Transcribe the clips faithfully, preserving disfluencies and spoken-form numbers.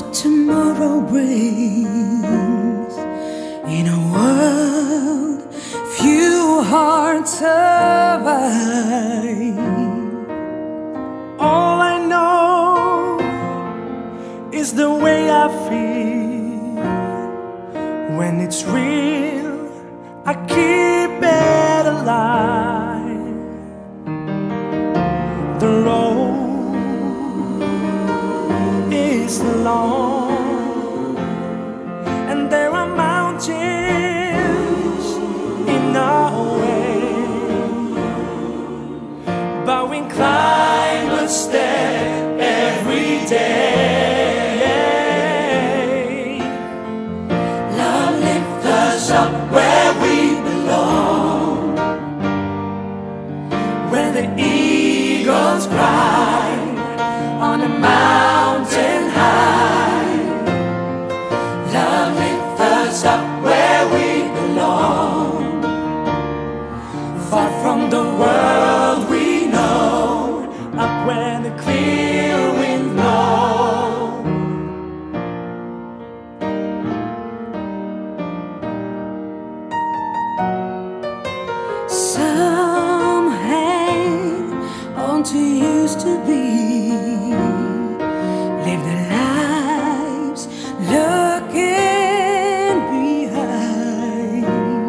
tomorrow brings. In a world few hearts survive. All I know is the way I feel. When it's real, I keep it alive. The road is long, and there are mountains in our way, but we climb a step every day. Love lifts us up where we belong, where the eagles cry on a mountain high. Love lifts us up where we belong, far from the world we know, up where the clear wind blows. Some hang on to used to be, live their lives looking behind.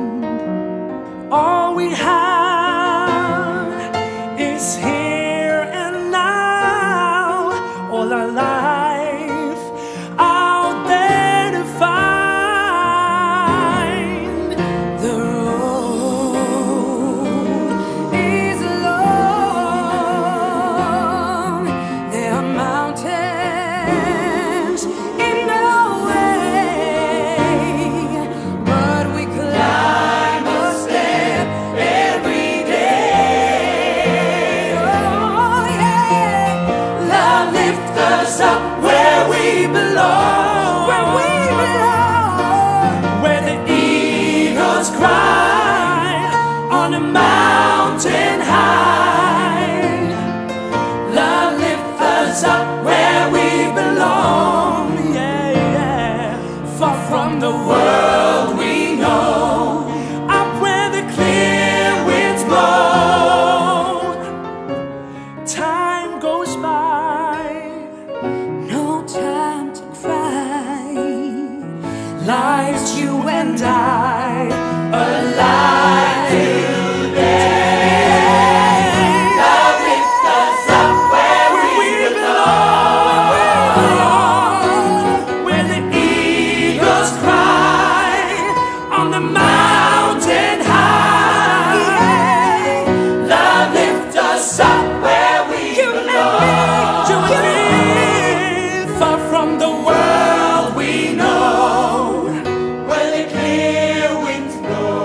All we have is here and now, all our life out there to find. The road is long, there are mountains in our way, but we climb a step every day. Oh yeah, love lifts us up where we belong, where we belong, where the eagles cry on a mountain high. Love lifts us up where we belong, yeah, yeah, far from the world we know, up where the clear winds blow. Time goes by, no time to cry. Life's you and I, alive today. Love lifts us up where we belong, where the eagles cry on the mountain high. Love lifts us up where we belong, you and me, far from the world we know, where the clear winds blow.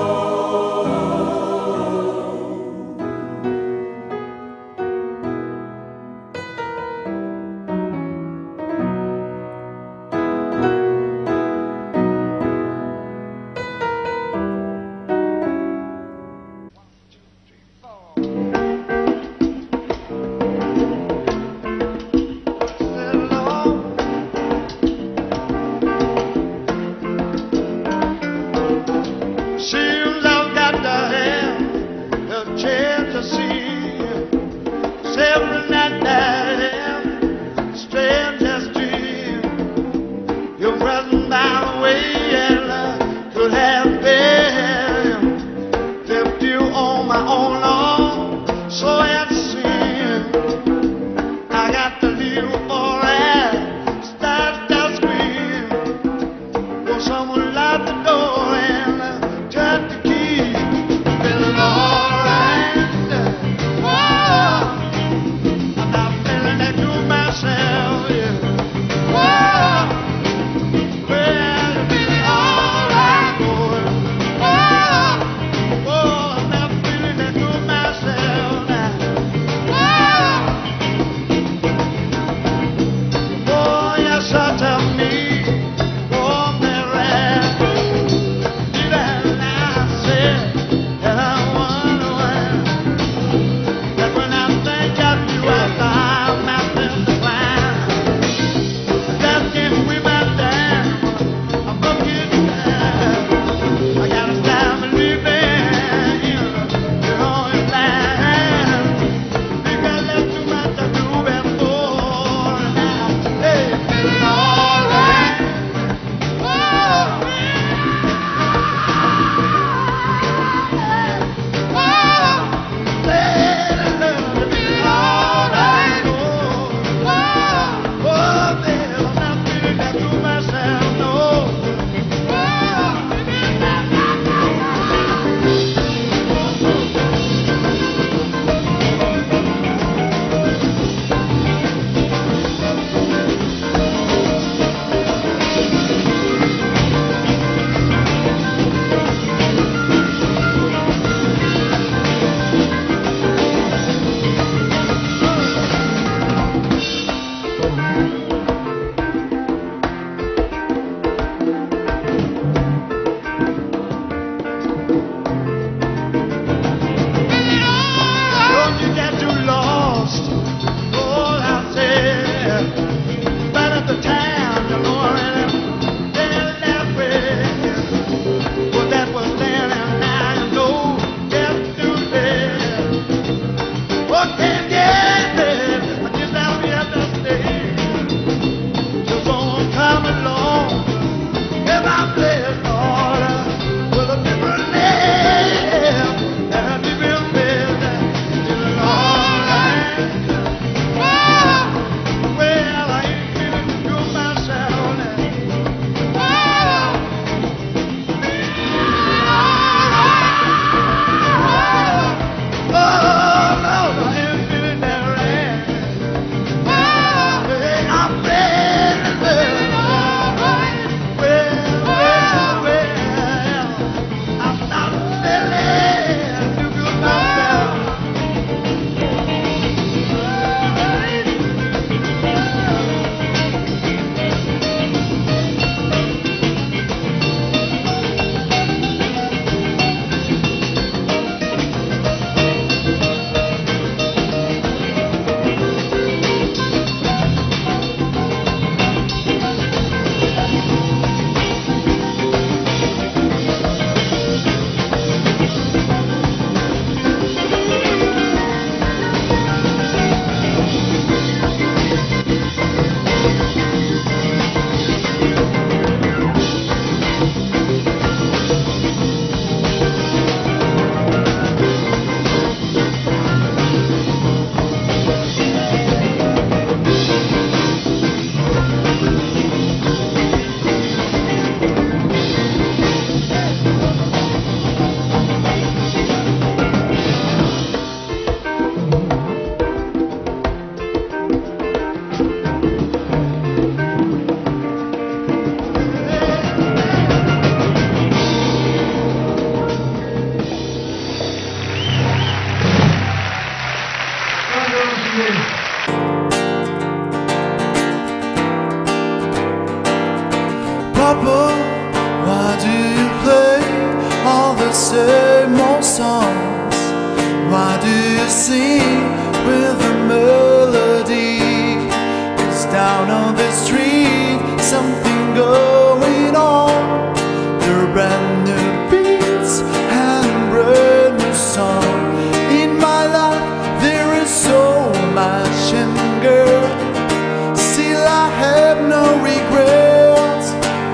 same old songs? Why do you sing with a melody? 'Cause down on the street something going on. There are brand new beats and brand new song. In my life there is so much anger, still I have no regrets.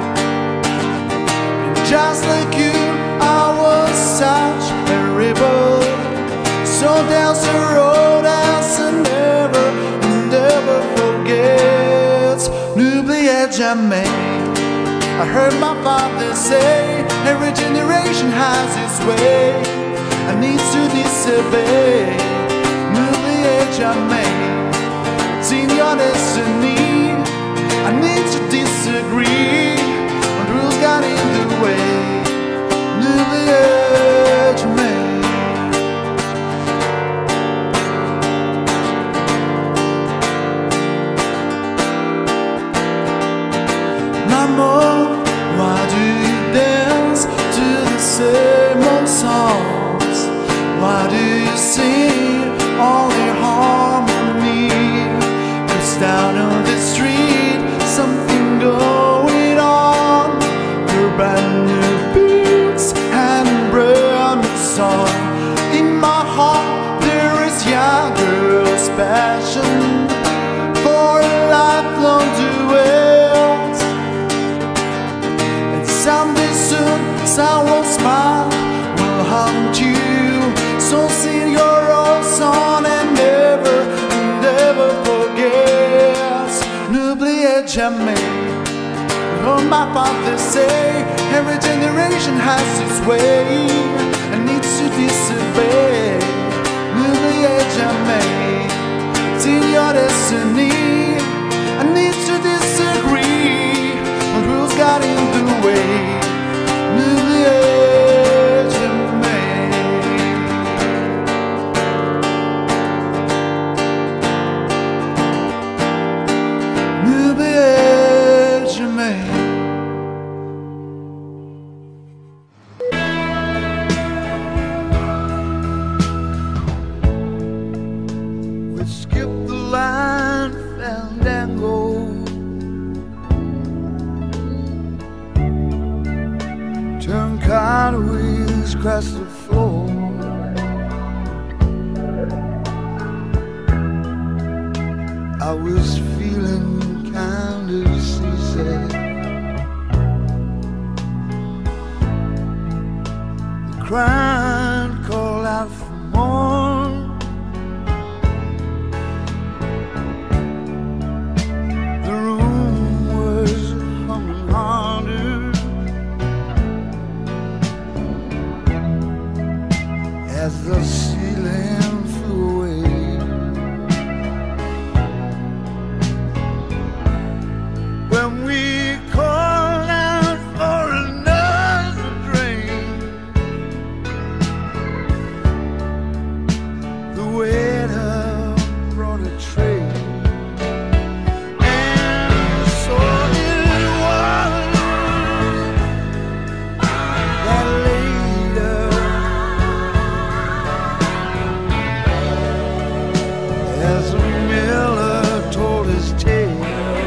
And just like you, I was such a rebel. So there's a road as I never, never forget. N'oubliez jamais. I heard my father say, every generation has its way and needs to disobey. N'oubliez jamais. It's in your destiny. I need to disagree when rules got in the way. N'oubliez jamais. Maman, why do you dance to the same old songs? Why do you sing only harmony? 'Cause down on the street something going on. There are brand new beats and brand new song. In my heart there is young girl's passion for a lifelong duet. And someday soon someone's smile will haunt you. So sing your old song and never, never forget. N'oubliez jamais. Heard my father say, every generation has its way and needs to disobey. N'oubliez jamais. It's in your destiny. I need to disagree when rules got in the way. N'oubliez jamais. N'oubliez jamais. We skipped the line, fandango. Turn cartwheels across the floor. I was feeling kind of seasick. The crowd called out for more. The room was humming harder as the ceiling flew away. When we called out for another drink, the waiter brought a tray, and so it was that later, as a miller told his tale,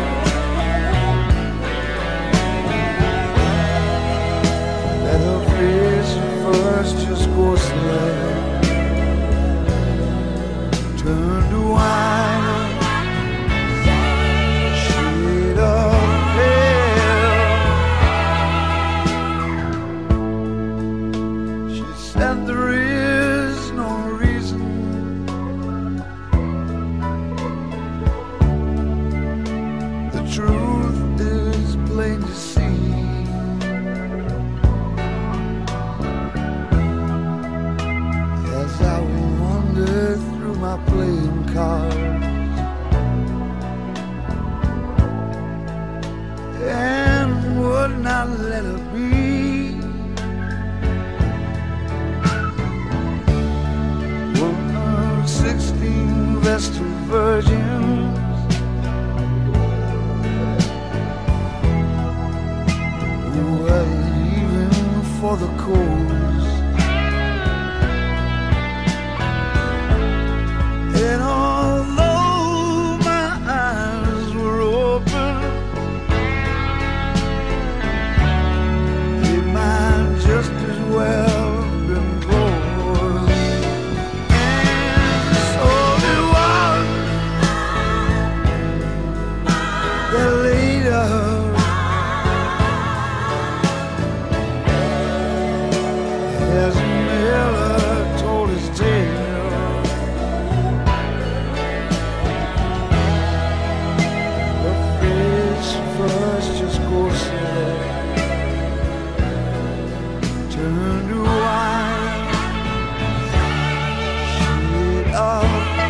that her face at first just ghostly turned to wine, shade of pale. She said there is no reason the truth is plain to see. As I wander through my playing cards and would not let her be, one of sixteen Vestal virgins who were leaving for the coast. as Miller told his tale. The face first just ghostly turned to wine. Shade of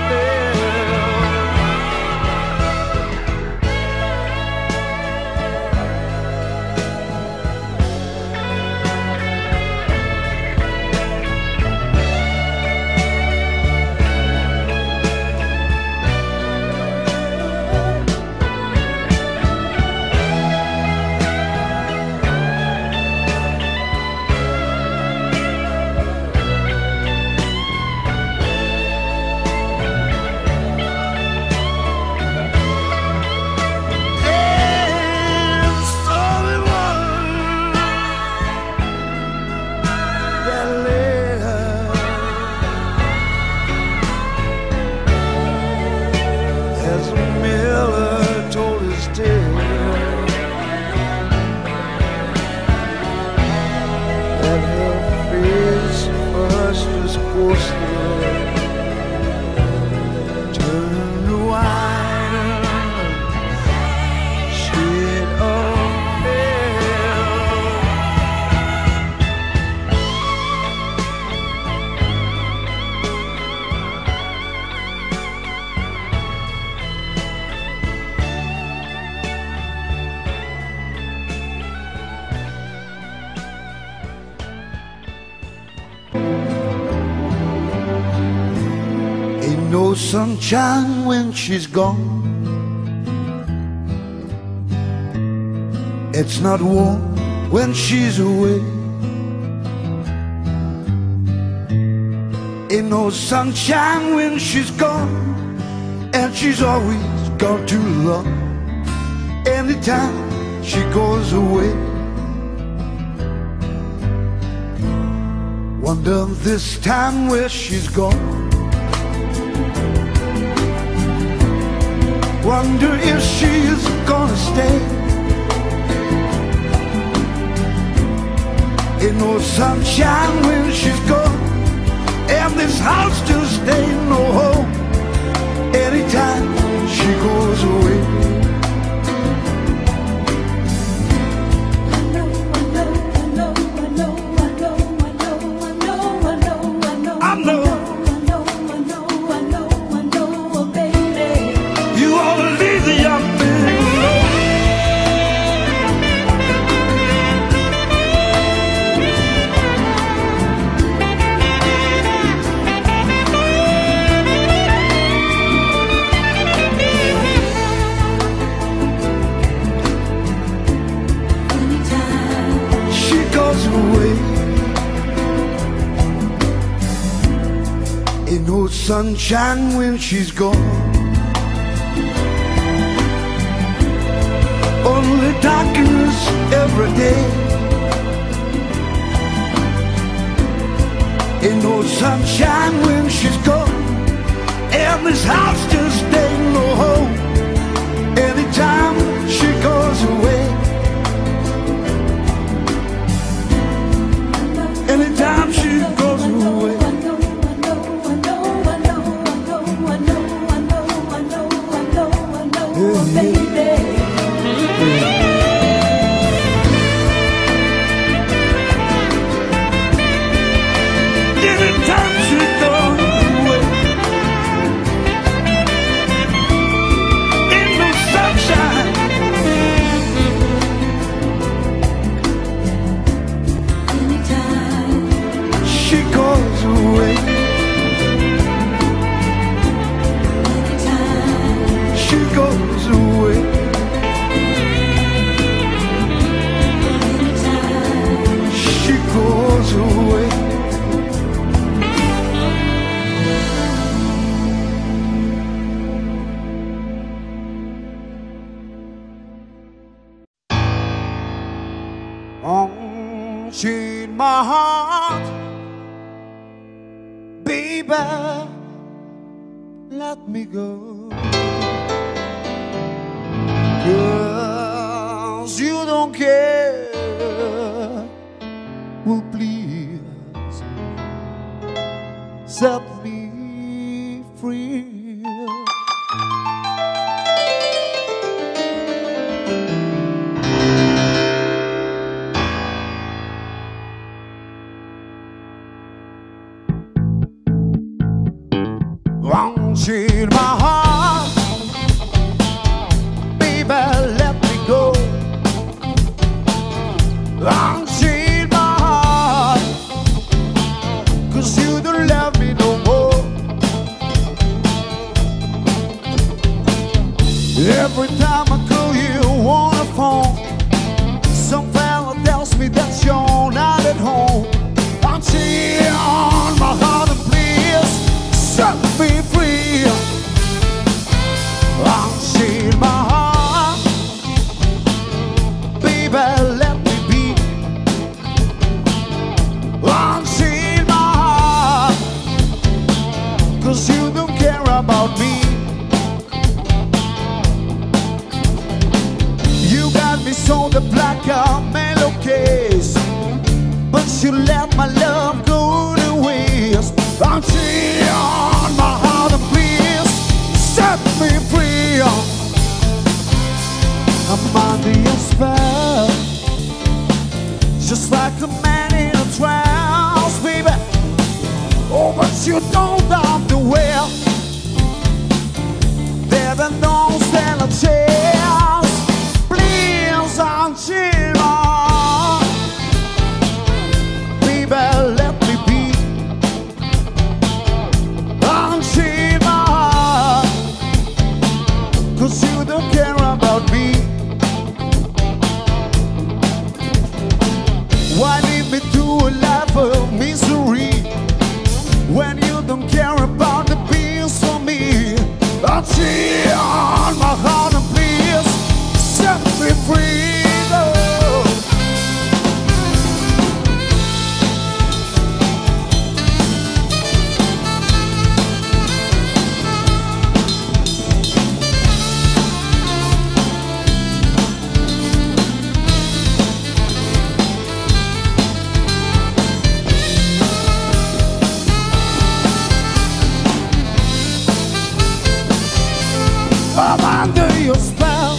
no sunshine when she's gone. It's not warm when she's away. Ain't no sunshine when she's gone, and she's always gone too long. Anytime she goes away, wonder this time where she's gone. Wonder if she's gonna stay. Ain't no sunshine when she's gone, and this house just ain't no home. Anytime she goes away, I know. Ain't no sunshine when she's gone, only darkness every day. Ain't no sunshine when she's gone, and this house just ain't no home. Anytime she goes away, anytime she goes away. Unchain my heart, baby, let me go. 'Cause you don't care, well please set me free. Unchain my heart, baby, let me go. Unchain my heart, 'cause you don't love me no more. Every time I call you on the phone, some fella tells me that you're not at home. Unchain my heart and please set me free. Unchain my heart, baby, let me be. Unchain my heart, 'cause you don't care about me. You got me sold a black mellow case, but you let my love go to waste. Unchain my heart and please set me free. I'm under your spell, just like a man in a trance, baby. Oh, but you don't have the will that I don't stand a chance. Please, unchain my heart, baby, let me be. Unchain my heart, 'cause you don't care about me. Why leave me to a life of misery when you don't care about the peace for me? Unchain my heart and please set me free. Oh. I'm under your spell,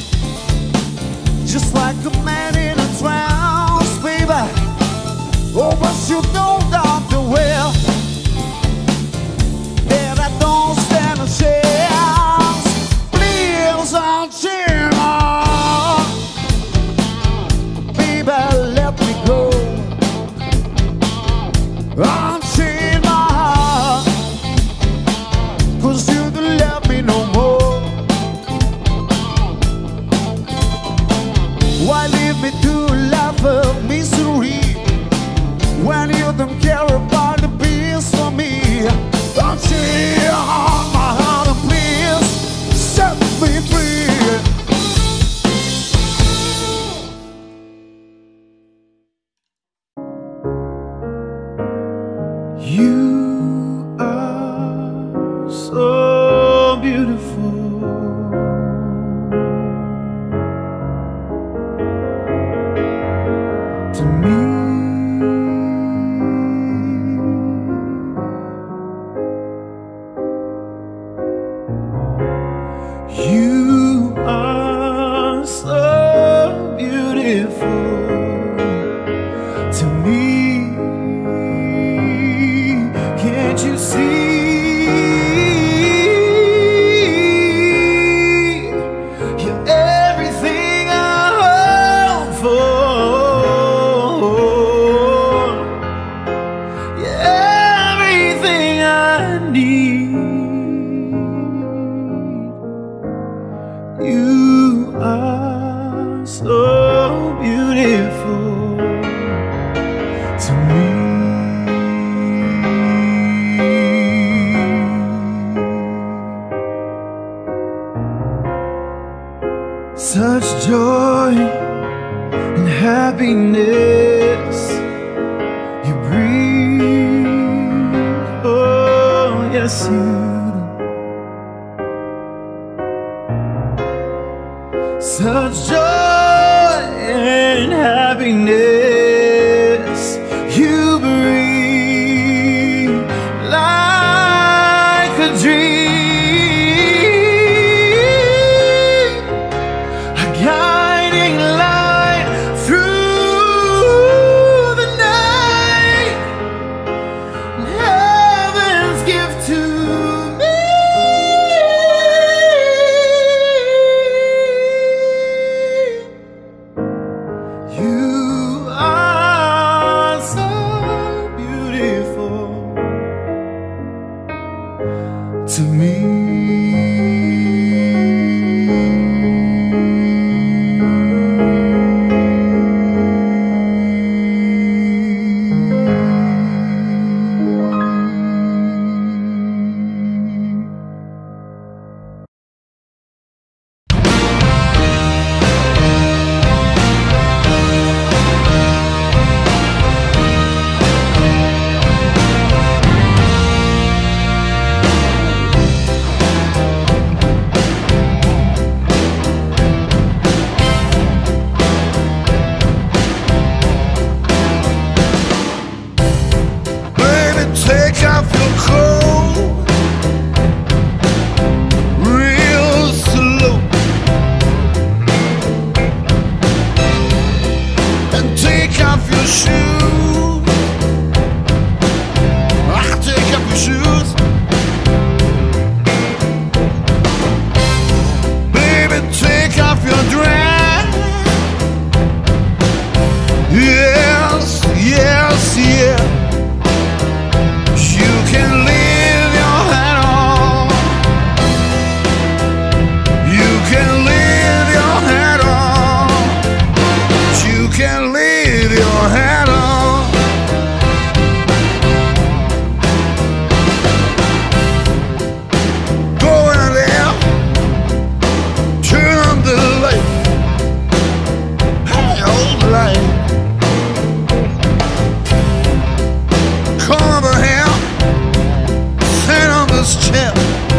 just like a man in a trance, baby. Oh, but you don't have the will that I don't stand a chance. Please, unchain my heart, baby, let me go. Unchain my heart, 'cause you don't love me no more. Why leave me to a life of misery when you don't care about the peace for me? Unchain my heart and please set me free. You are so beautiful to me. You are so beautiful to me. Can't you see? You're everything I hope for. You're everything I need. You are so beautiful to me. Such joy and happiness you breathe. Oh, yes, you do. Such joy and happiness you breathe. Like take off your coat real slow and take off your shoes. I'll take off your shoes. Baby, take off your dress. Yes, yes, yeah. You can leave your hat on. You can leave your hat on. You can leave your hat on. Go in there, turn on the light. Hey, old light. Come over here, sit on this chair.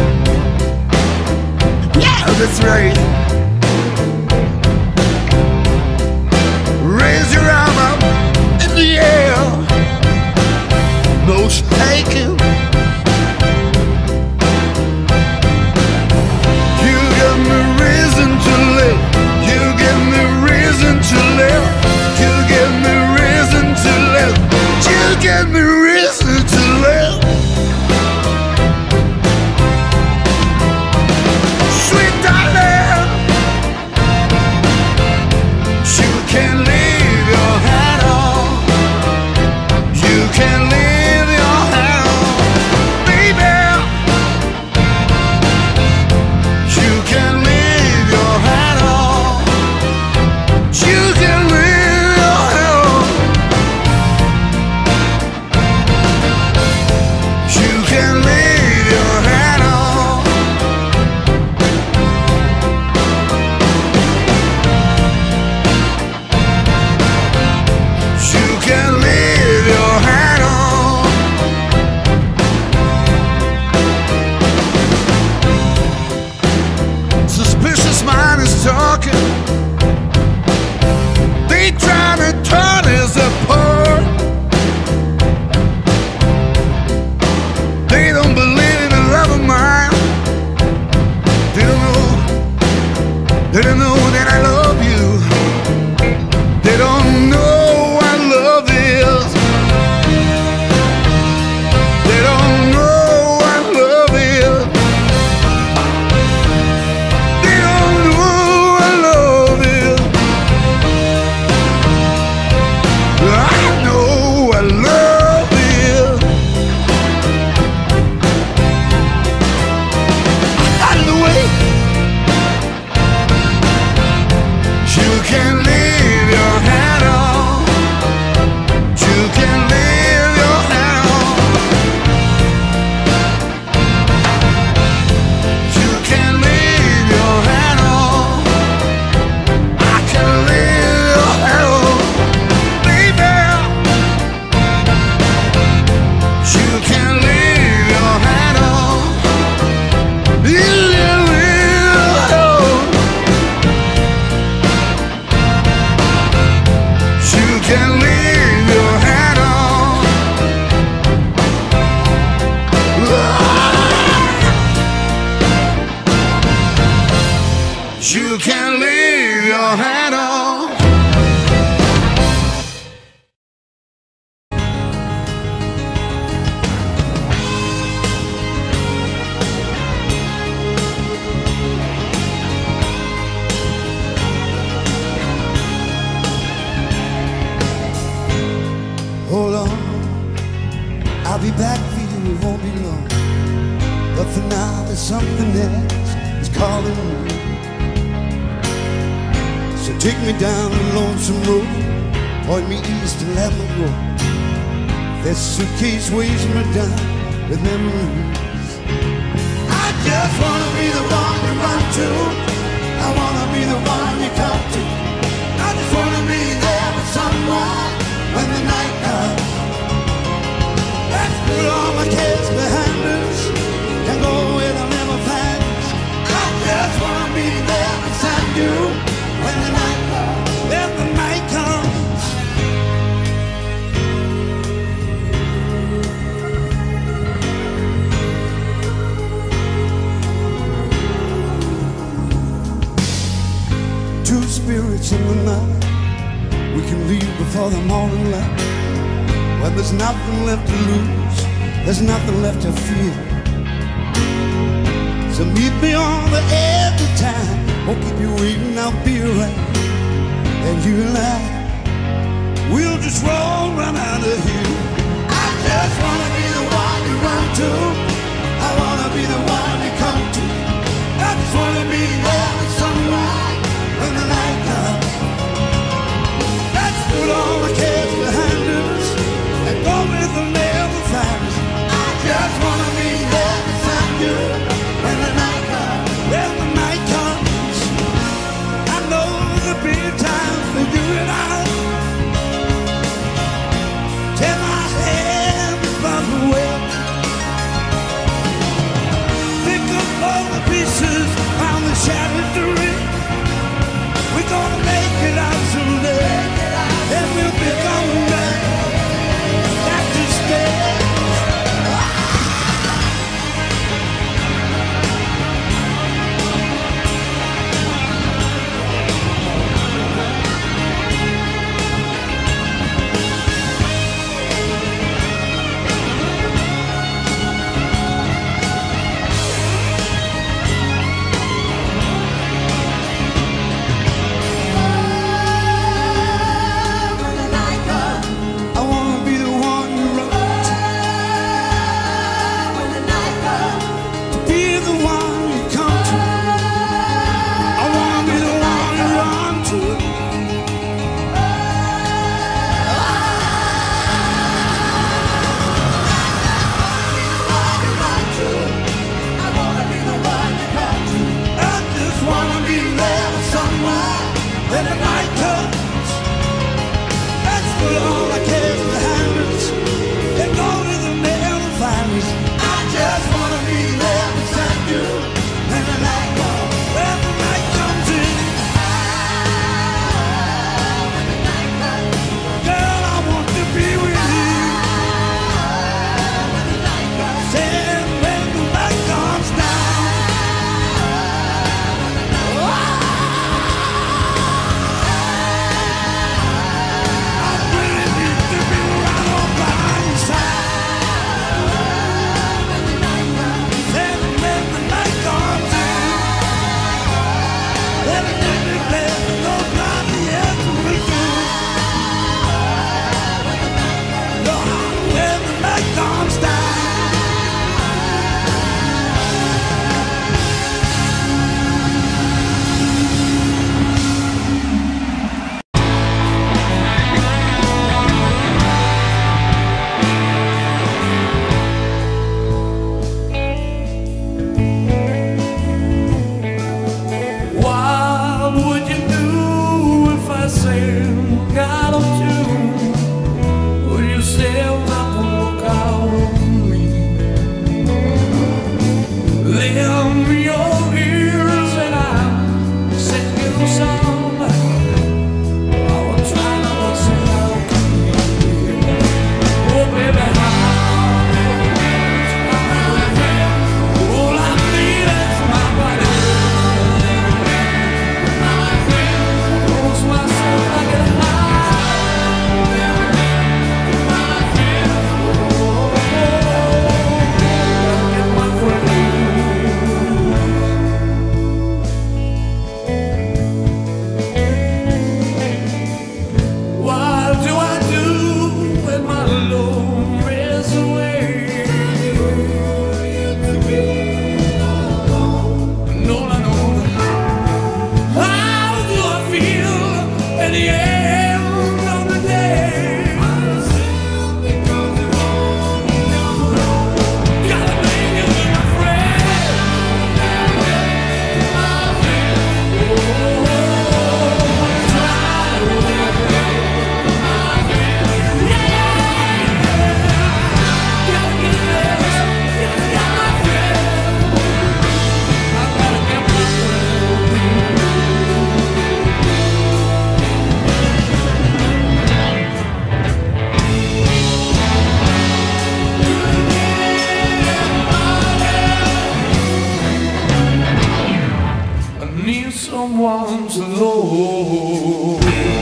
Yeah, that's right. Raise your arm up in the air. No shaking. You give me reason to live. You give me reason to live. You give me reason to live. You give me reason to live. Sweet darling, you can leave your hat on. You can leave your hat on, baby. You can leave your hat on. You can leave your hat on. You can leave your hat on. You can leave your hat on. Suspicious mind is talking. They trying to turn us apart. They don't believe in the love of mine. They don't know. They don't know that I love you. They don't know what love is. They don't know what love is. They don't know what love is. I know what love is. Out of the way. You can leave your hat on. You can leave your hat on. You can leave your hat on. I can leave your hat on, baby. You can leave your hat on. You can leave your hat on. You can leave your hat on. You can leave your hat on. Hold on, I'll be back for you, it won't be long. But for now, there's something else that's calling me. So take me down the lonesome road, point me east and let me go. This suitcase weighs me down with memories. I just wanna be the one you run to. I wanna be the one you come to. I just wanna be there with someone when the night comes. Let's put all my cares behind us and go where they'll never find us. I just wanna be there beside you when the night comes. When the night comes. dance in the night. We can leave before the morning light. When there's nothing left to lose, there's nothing left to fear. So meet me on the edge of time. Won't keep you waiting, I'll be around. And you and I, we'll just roll right out of here. I just wanna be the one you run to. I wanna be the one you come to. I just wanna be there with sunrise when the night comes. Let's put all the cares behind us and go with the never find us. I just wanna be there beside you when the night comes. When the night comes, I know there'll be a time for you and I. Take my hand, but someone to know.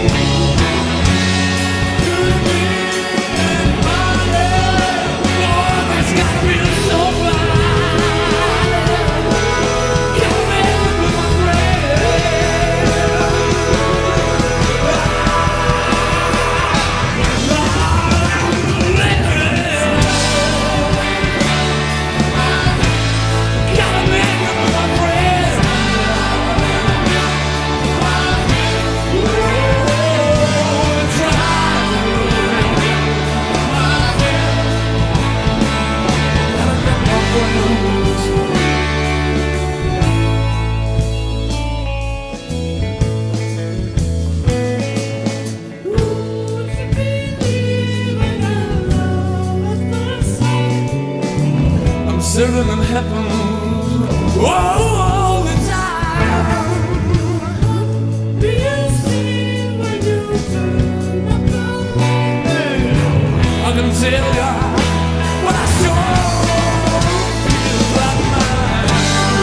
Certain it happens all the time. Do you see when you turn up the light? I can tell ya what I sure feel like mine.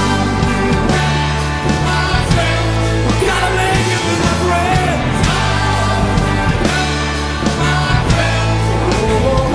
Gotta make it with my friends. Oh,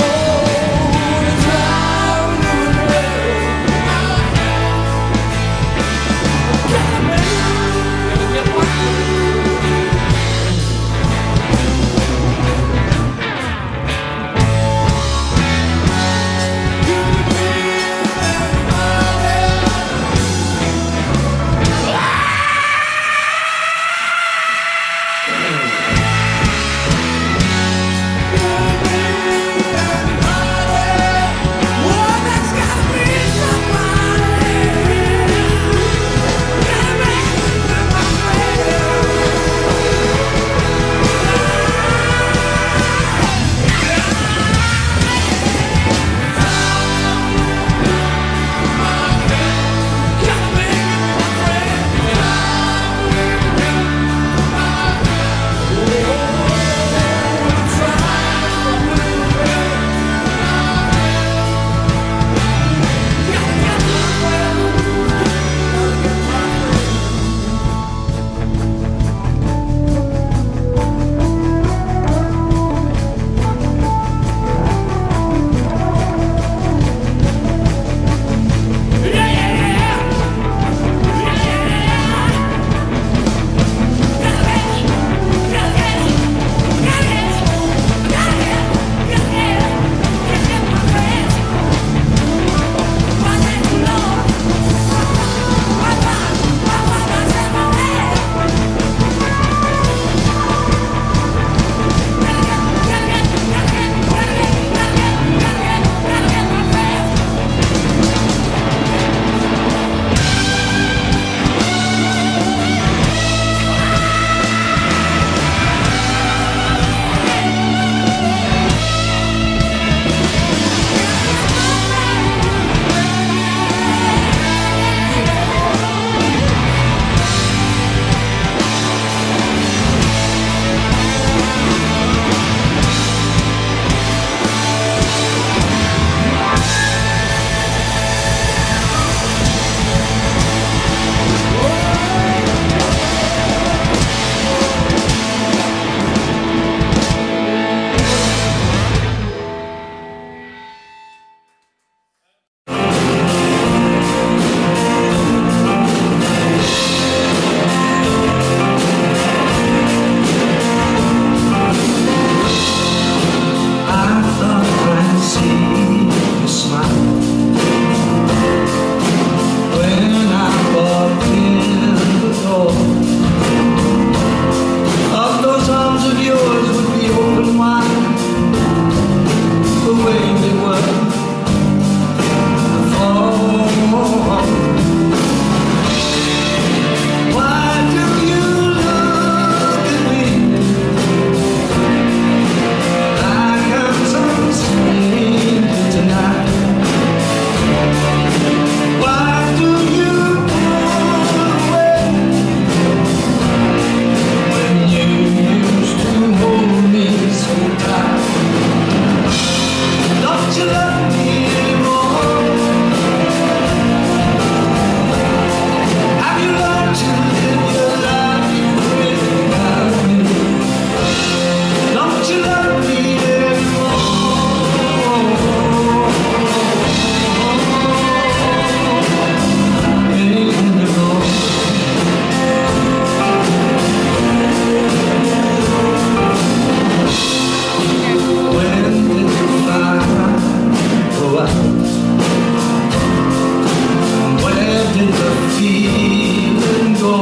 feeling go?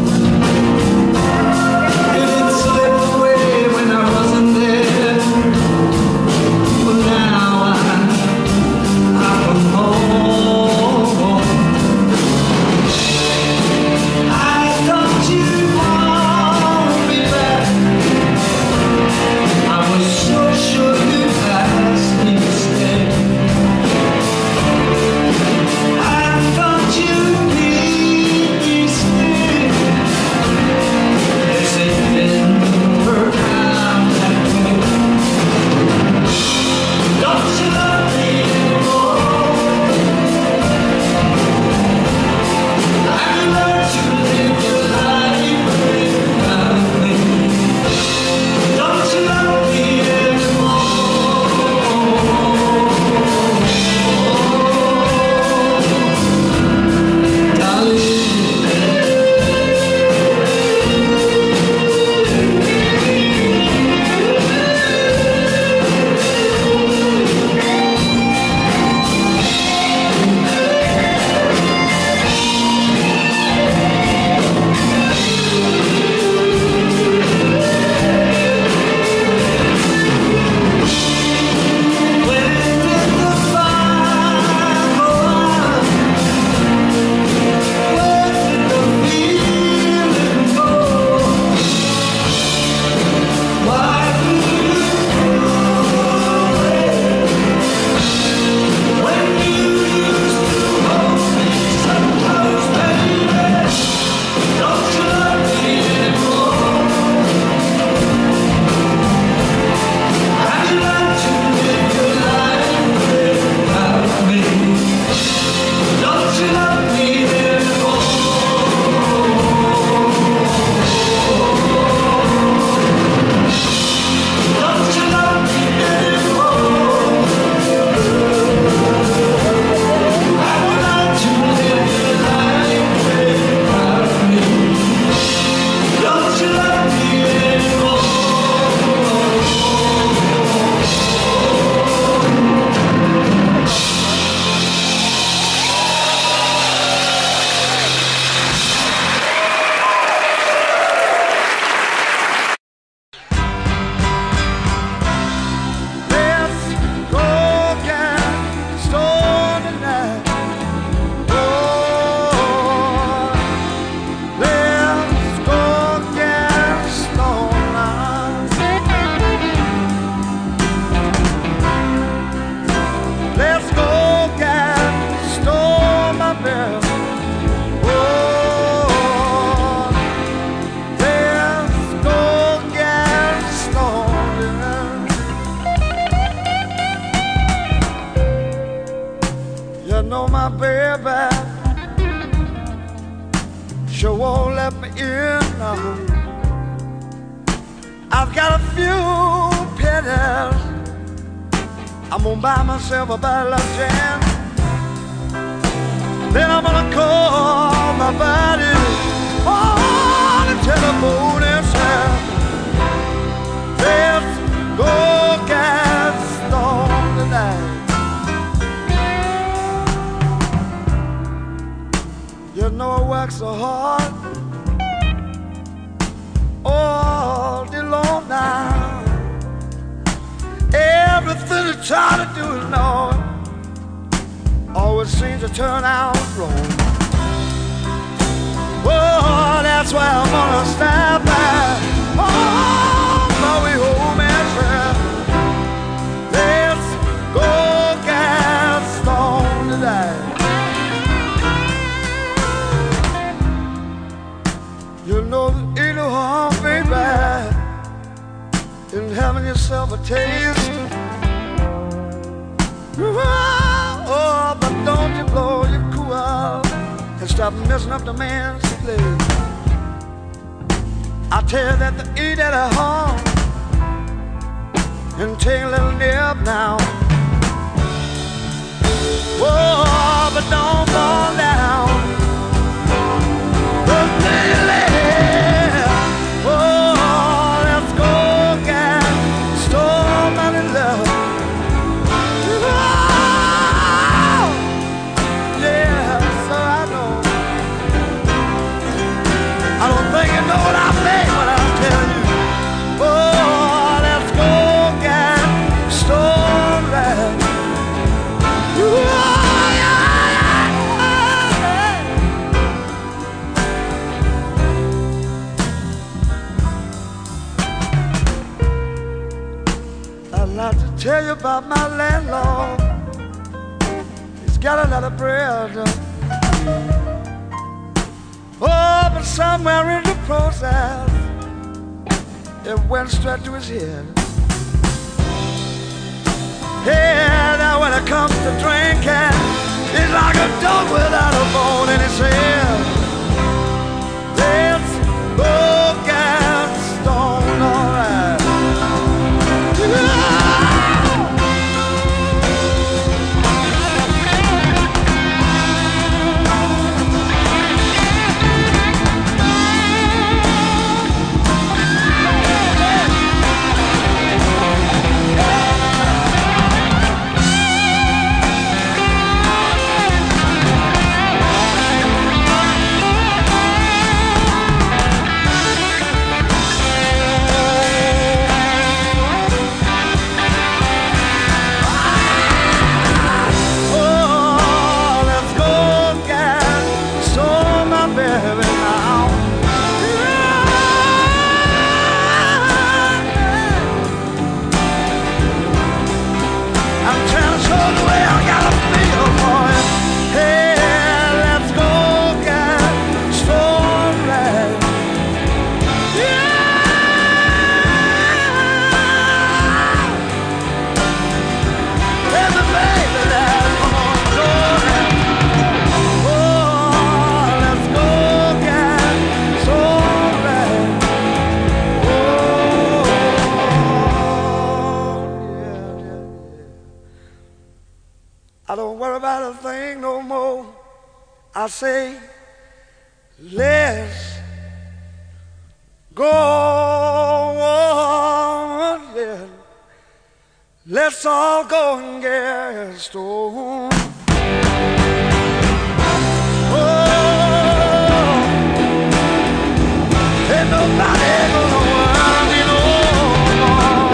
Did it slip away when I wasn't there? Well, now I'm I'm home. I thought you'd want me back. I was so sure you'd ask me to stay. I thought you'd need me still. They say things work out that way. Don't you love me anymore? I learned to live your life without me. Don't you love me anymore? Darling. When did the fire go out? Where did the feeling go? Why did you go away? When you used to hold me so close, baby. Don't you love me anymore? Have you learned to live your life without me? Don't you love me anymore? Don't you love me anymore? Have you learned to live your life without me? Don't you love me anymore? Let's go get stoned tonight. Oh, let's go get stoned now. Let's go get stoned, my baby. Oh, let's go get stoned tonight. You know my baby, she won't let me in now. I've got a few pennies. I'm gonna buy myself a bottle of gin. Then I'm gonna call my buddy on the telephone and say, let's go get stoned tonight. You know I work so hard all day long now. Everything I try to do is know always seems to turn out wrong. Oh, that's why I'm gonna stop by on my way home and say, let's go get stoned tonight. You know there ain't no harm, baby, in having yourself a taste. Oh, but don't you blow your cool and stop messing up the man's place. I tell you that there ain't any harm in taking a little nip now. Oh, but don't fall down. But really, oh, let's go get storm and love. Oh, yeah, so I know about my landlord. He's got a lot of bread. Oh, but somewhere in the process, it went straight to his head. Yeah, now when it comes to drinking, he's like a dog without a bone in his head. Let's go get stoned, alright. I don't worry about a thing no more. I say, let's go on, yeah. Let's all go and get stoned. Oh, ain't nobody gonna worry me no more.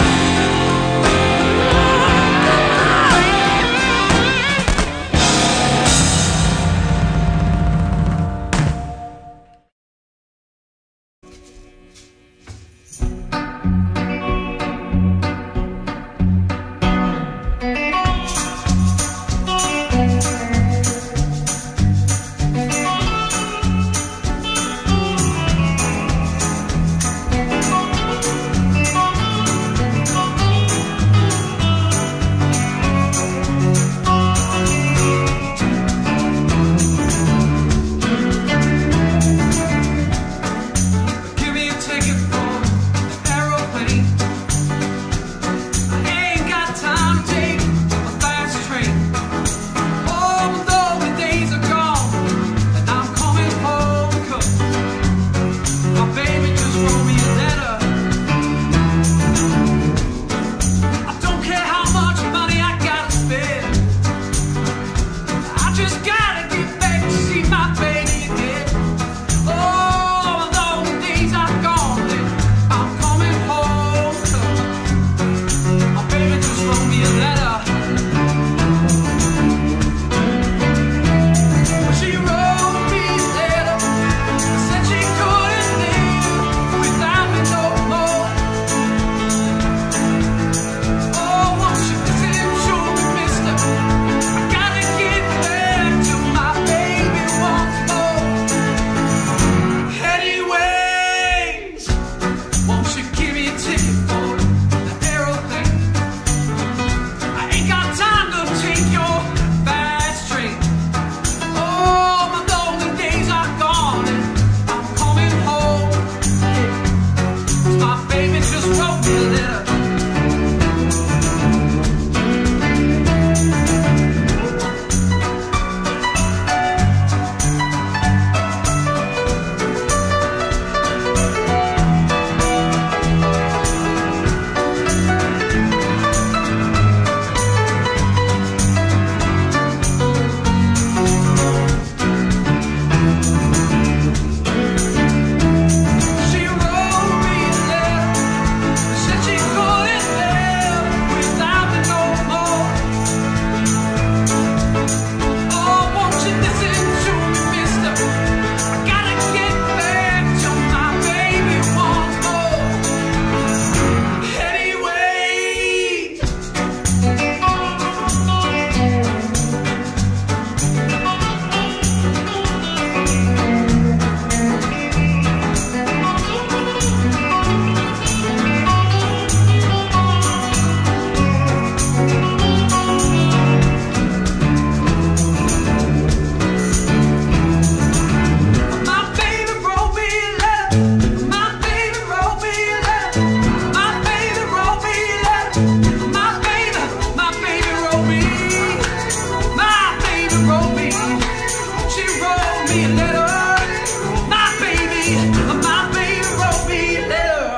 me a letter. My baby, my baby wrote me a letter.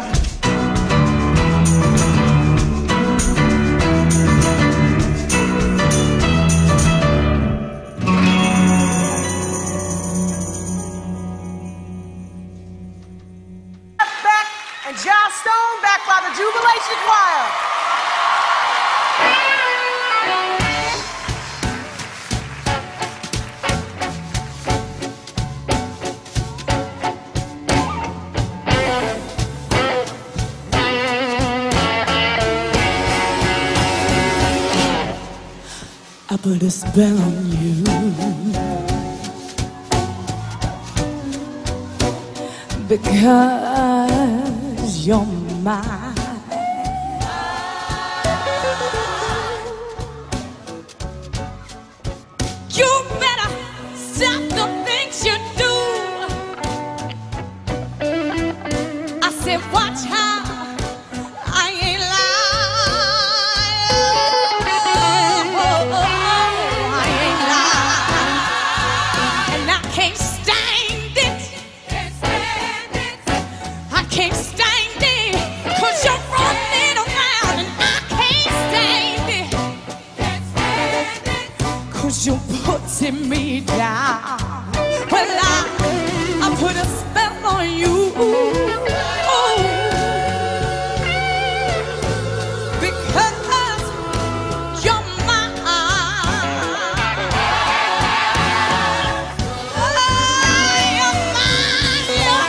Back and John Stone back by the Jubilation Choir. I put a spell on you because you're mine. You better stop the things you do. I said, watch how I ain't you're putting me down. Well, I, I put a spell on you. Oh, because you're mine. Oh, you're mine, you're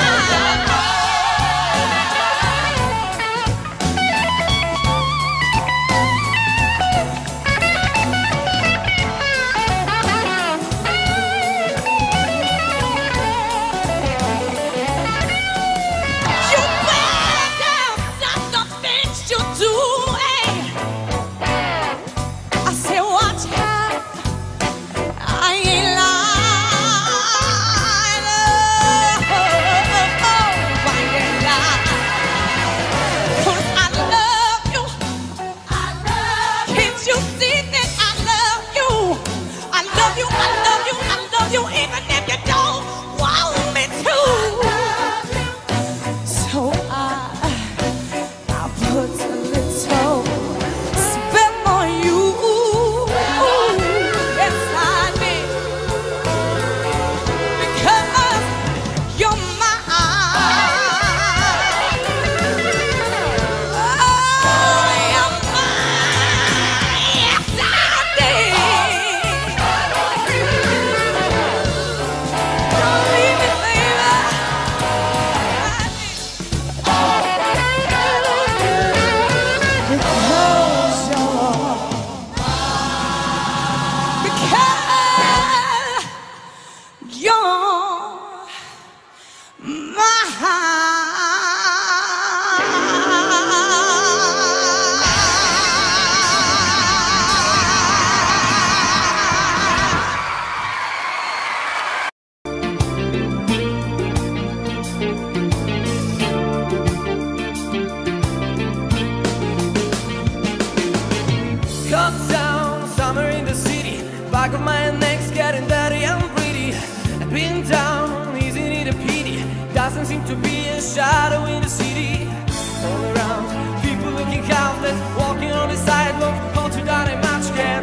Comes down, summer in the city. Back of my neck's getting dirty and pretty. I've been down, isn't it a pity? Doesn't seem to be a shadow in the city. All around, people looking countless, walking on the sidewalk, haunted down a match can.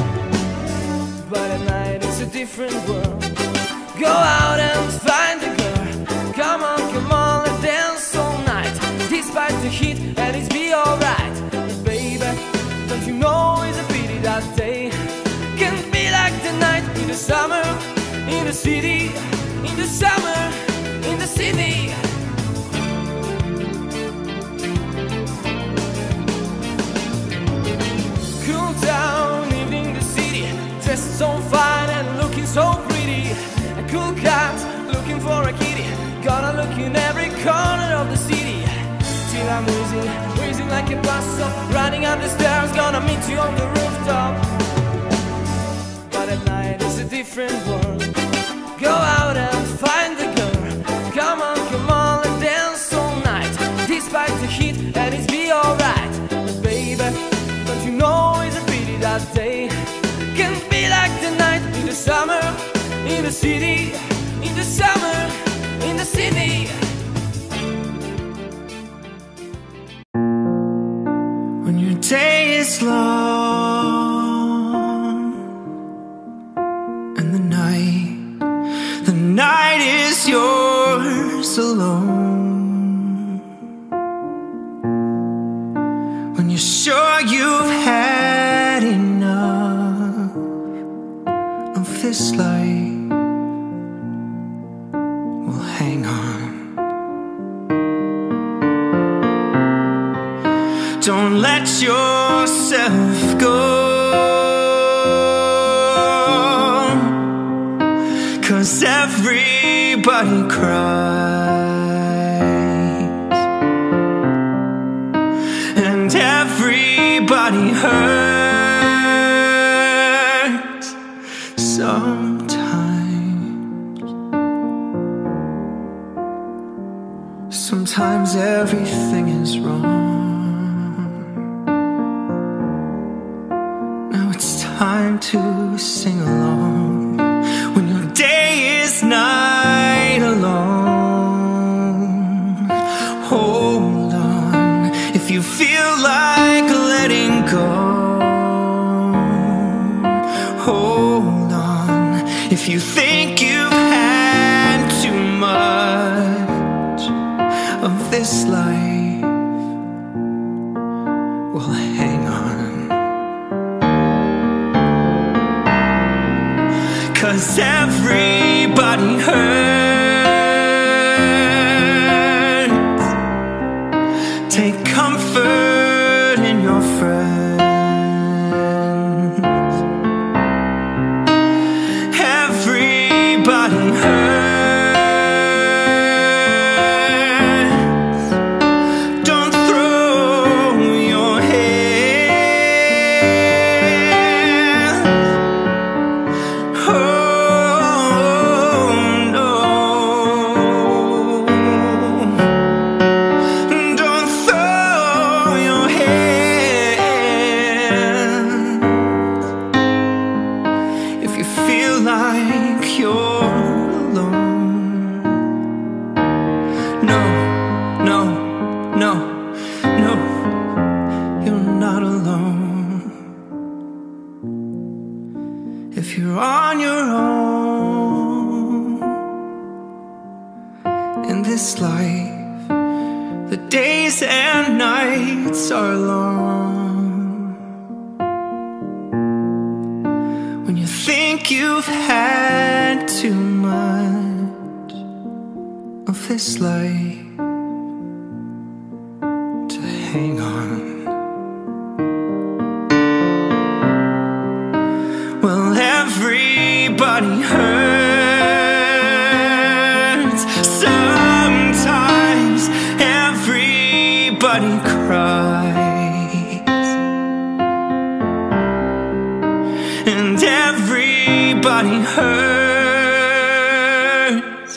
But at night it's a different world. Go out and find a girl. Come on, come on, let's dance all night. Despite the heat, and it's be alright. But baby, don't you know it's a pity that day can't be like the night in the summer, in the city, in the summer, in the city. Cool down, evening in the city, dressed so fine and looking so pretty. A cool cat looking for a kitty, gonna look in every corner of the city. Till I'm wheezing, wheezing like a bus stop, running up the stairs, gonna meet you on the rooftop. But at night it's a different world. Go out and find the girl. Come on, come on, let's dance all night. Despite the heat, and it's be alright. But baby, don't you know it's a pity that day can't be like the night in the summer, in the city, long, and the night, the night is yours alone. When you're sure you've had enough of this life, well, hang on. Don't let yourself go, 'cause everybody cries and everybody hurts sometimes. Sometimes everything is wrong. Time to sing along when your day is night alone. Hold on if you feel like letting go. Hold on if you think you've had too much of this life. Well, hang on. 'Cause everybody hurts. Take comfort in your friends. Everybody hurts. Don't throw your hands. Oh, like you're alone. No, no, no, no, you're not alone. If you're on your own in this life, the days and nights are long. When you think you've had too much of this life, to hang on. Well, everybody hurts. Sometimes everybody cries and everybody hurts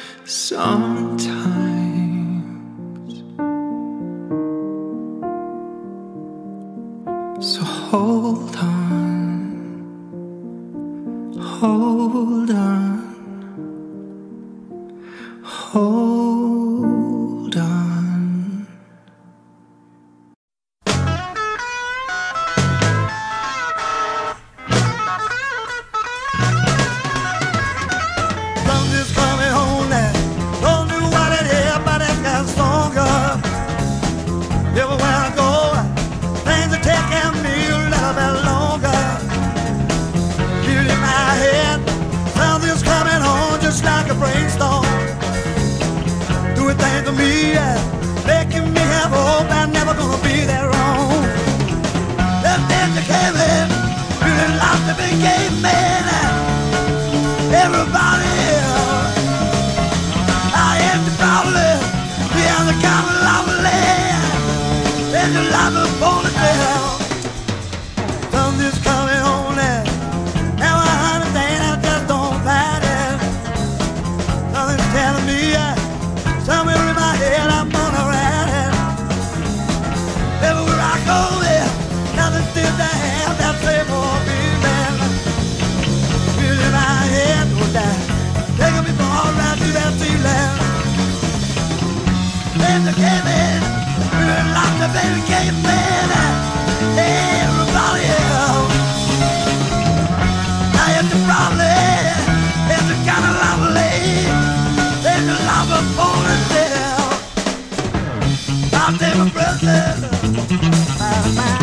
sometimes. So hold on, hold on, hold on. Something's coming home now. Don't know what it is, but it's got stronger. Everywhere I go, things are taking me a little bit longer. Feel in my head, something's coming on just like a brainstorm. Doing things to me, yeah, making me have hope I'm never gonna be that wrong. That thing that came in, feeling lost to be game man. Everybody else, I am the problem. We are the common law of land. There's a lot of ponytail. Something's coming on now. Now I understand, I just don't find it. Something's telling me, uh, somewhere in my head I'm gonna ride it. Everywhere I go there, nothing still to have that flavor of me, man. Feel in my head, go down. it's a problem, it's a kind of lovely, there's a love upon it there. I'll take my brother, my mind.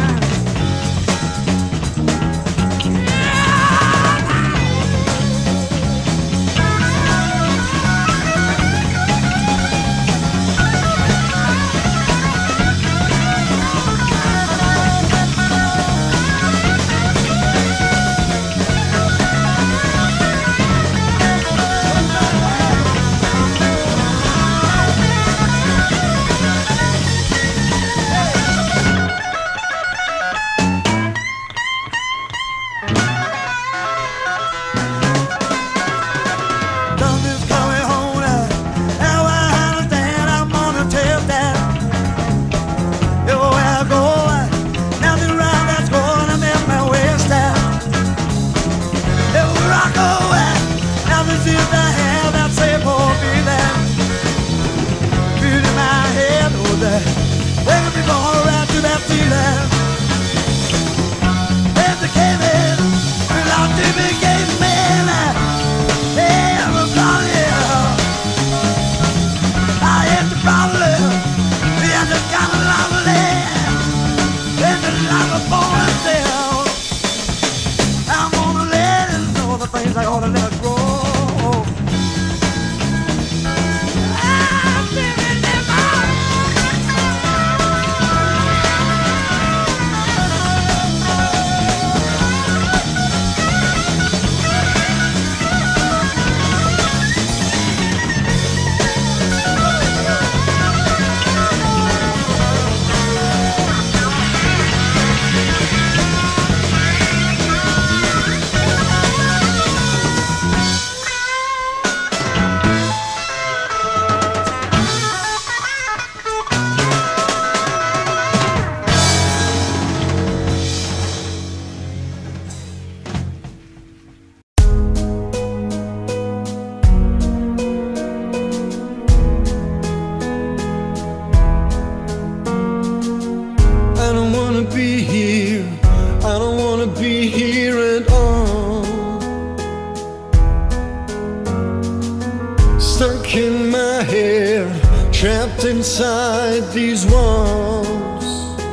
Inside these walls,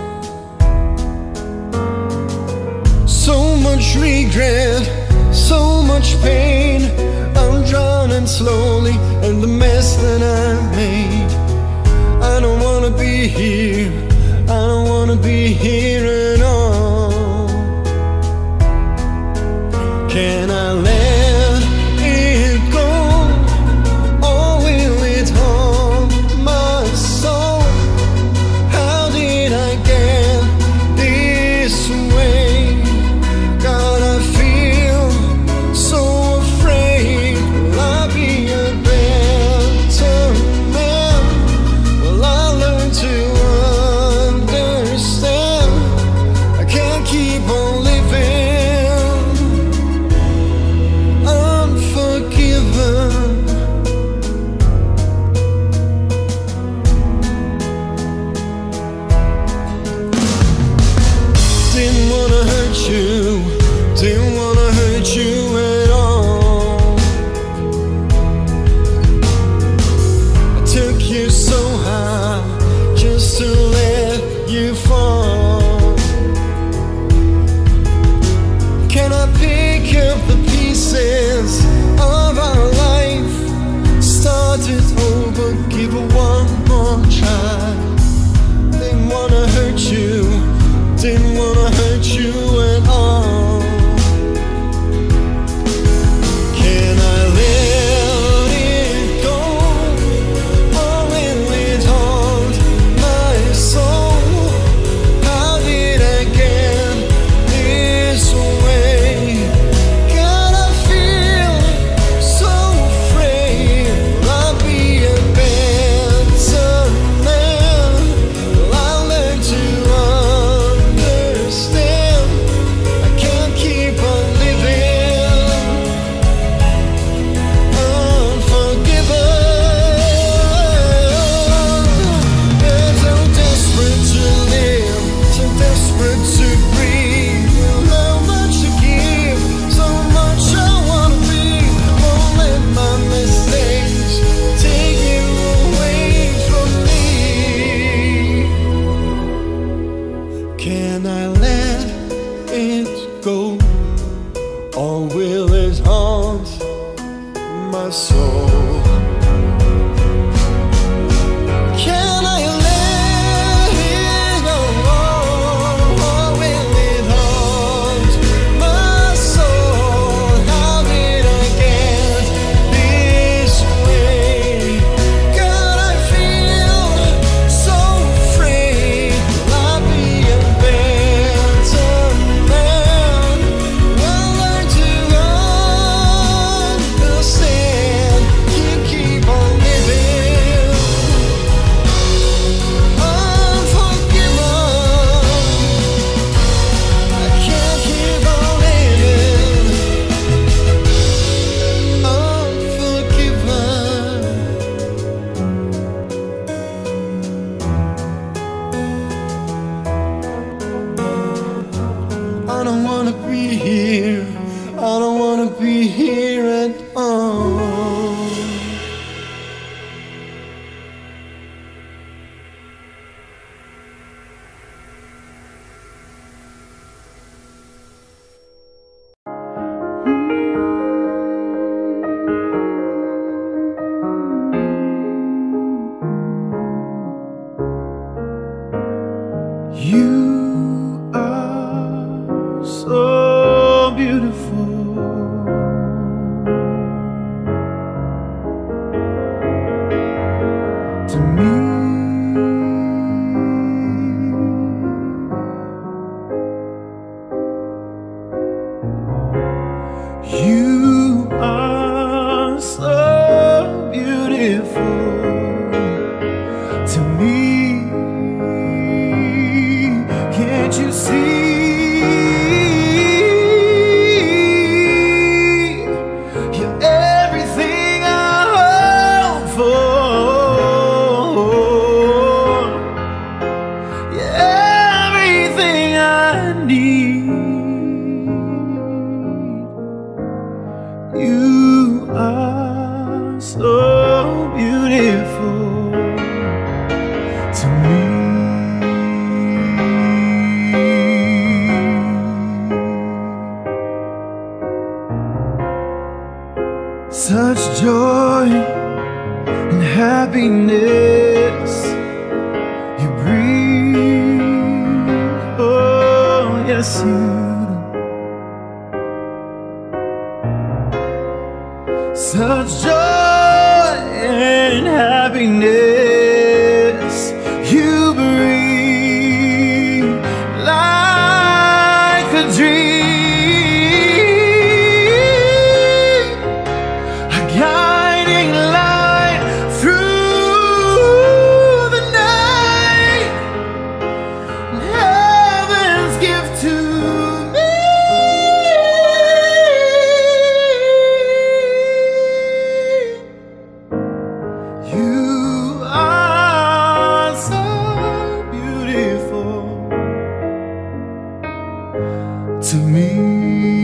so much regret, so much pain. I'm drowning slowly in the mess that I made. I don't wanna be here, I don't wanna be here at all. Can I let it go, or will it haunt my soul? How did I get this way? God, I feel so afraid. Will I be a better man? Will I learn to understand? I can't keep on living. will it haunt my soul? Can I let it go? Or will it haunt my soul? How did I get this way? God, I feel so free. Will I be a better man? Will I learn to understand? Can't keep on living unforgiven. I can't keep on living unforgiven. I don't wanna be here. I don't wanna be here at all. You are so beautiful. To me, you are so beautiful. To me, can't you see? You're everything I hope for. You're everything I need. You are so beautiful to me. Such joy and happiness you bring. Oh, yes, you do. Such joy and happiness you bring, like a dream. Guiding light through the night, heaven's gift to me. You are so beautiful to me.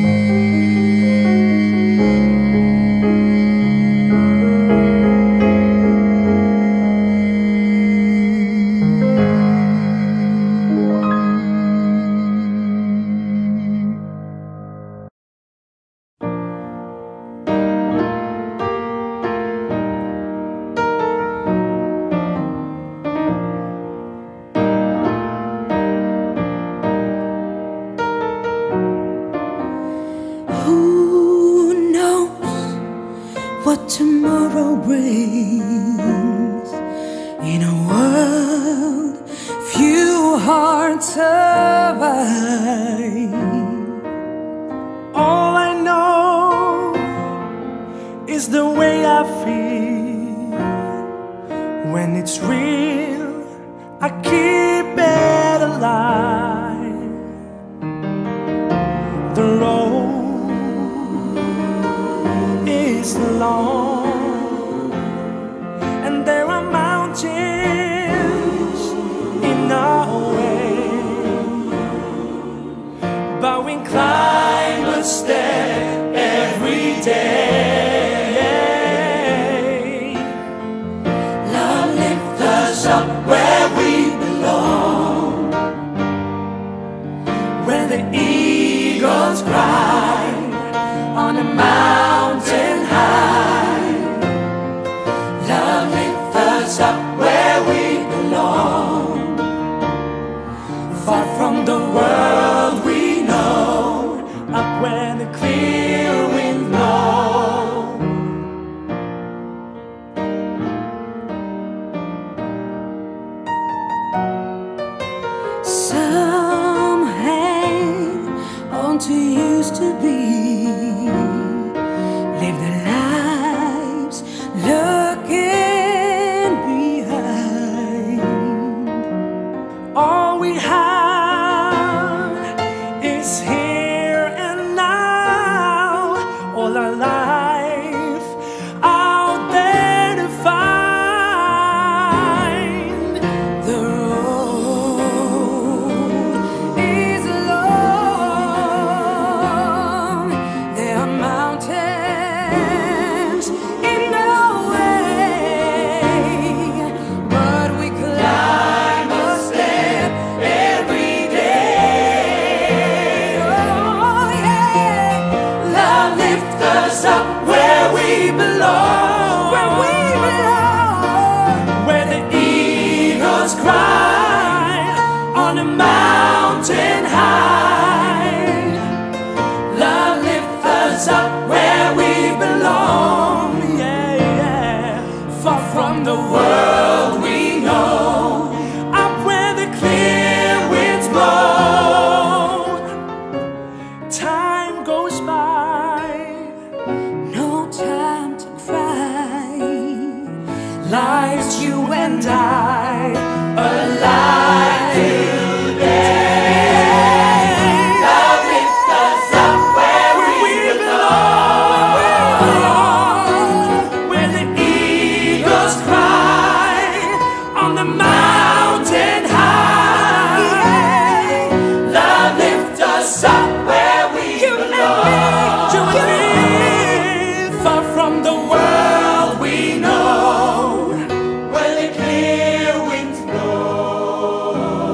Who knows what tomorrow brings in a world few hearts survive? All I know is the way I feel. When it's real, I keep it alive. The road is long, and there are mountains in our way, but we climb a step every day. Love lifts us up where we belong, where the eagles cry on a mountain high. Love lifts us up where we belong, far from the world we know, up where the clear wind blows. Some hang on to used to be, live their lives looking behind. All we have is here and now, all our life out there to find. The road is long, there are mountains in the way, but we climb a step every day. Oh yeah, Love lifts us up where we belong, where we belong, where the eagles cry on a mountain high. Love lifts us up where we belong, yeah, yeah. Far from the world we know, up where the clear winds blow. time goes by, no time to cry. Lies you and I alive today. Love lifts us up where we belong, where the eagles cry on the mountain high. Love lifts us up where we belong, far from the world we know, where the clear winds blow.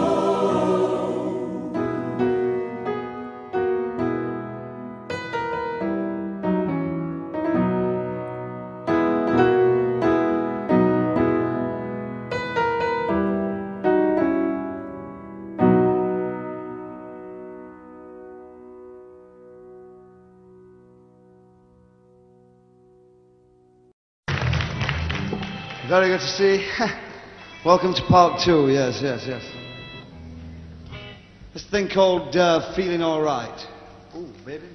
Very good to see. Welcome to part two. Yes, yes, yes. This thing called uh, Feeling All Right. Ooh, baby.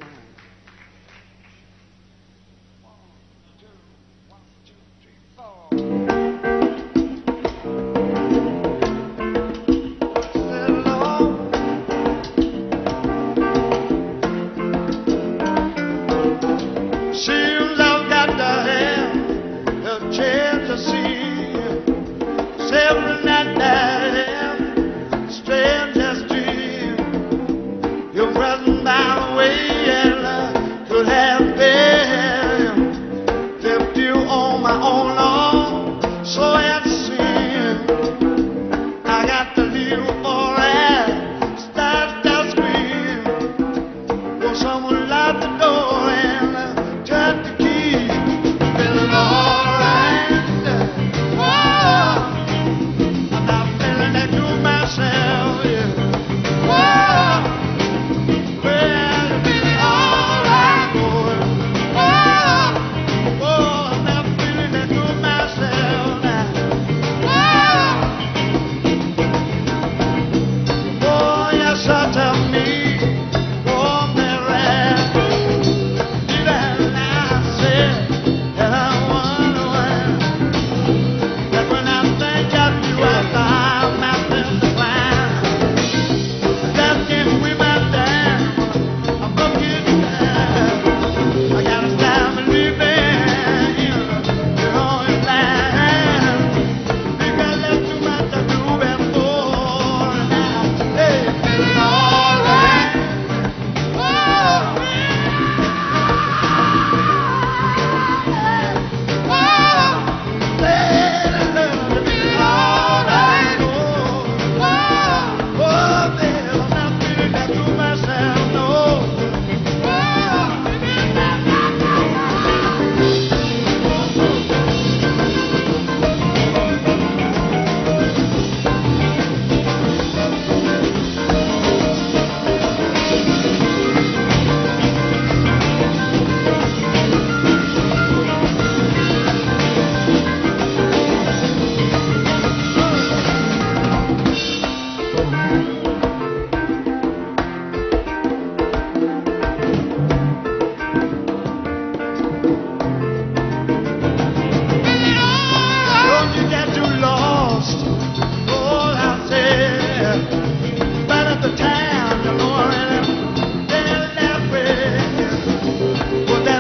Seems I've got to have a chance to see several nights that have strange as dream. You're present by the way and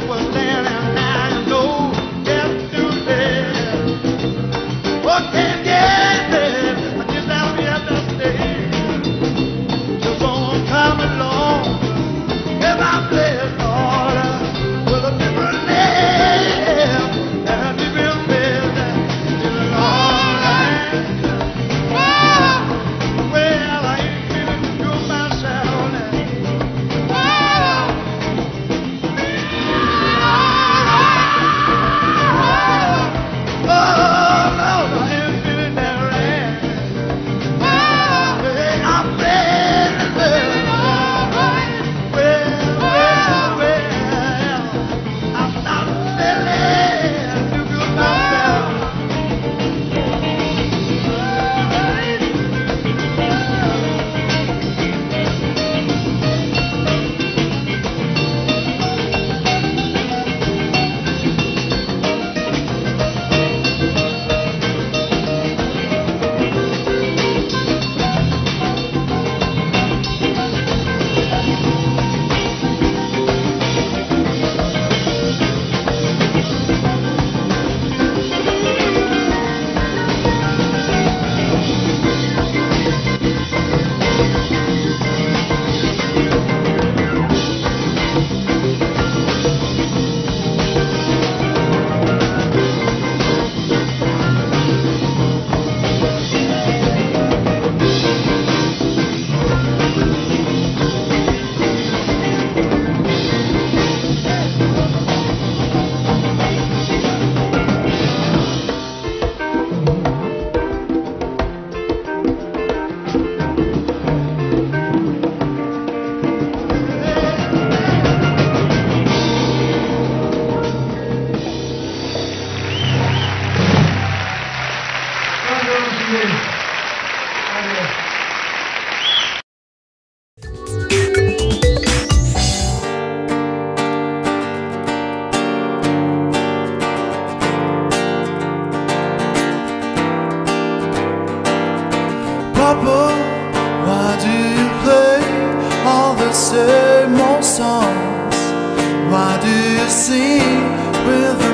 Papa, why do you play all the same old songs? Why do you sing with a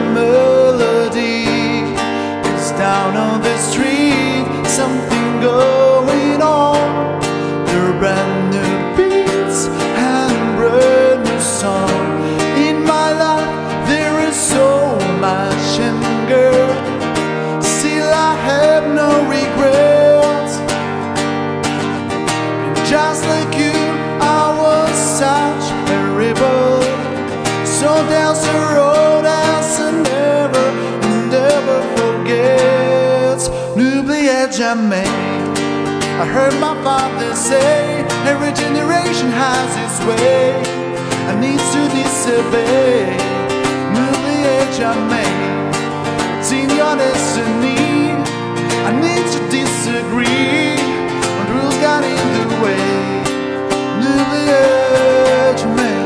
melody? 'Cause down on the street something going on. There are brand new beats and brand new song. In my life there is so much anger, still I have no regrets. And just like you, I was such a rebel. So there's a road as I never, never forget. N'oubliez jamais. I heard my father say, every generation has its way. I need to disobey. N'oubliez jamais. It's in your destiny. I need to disagree. When rules got in the way. N'oubliez jamais.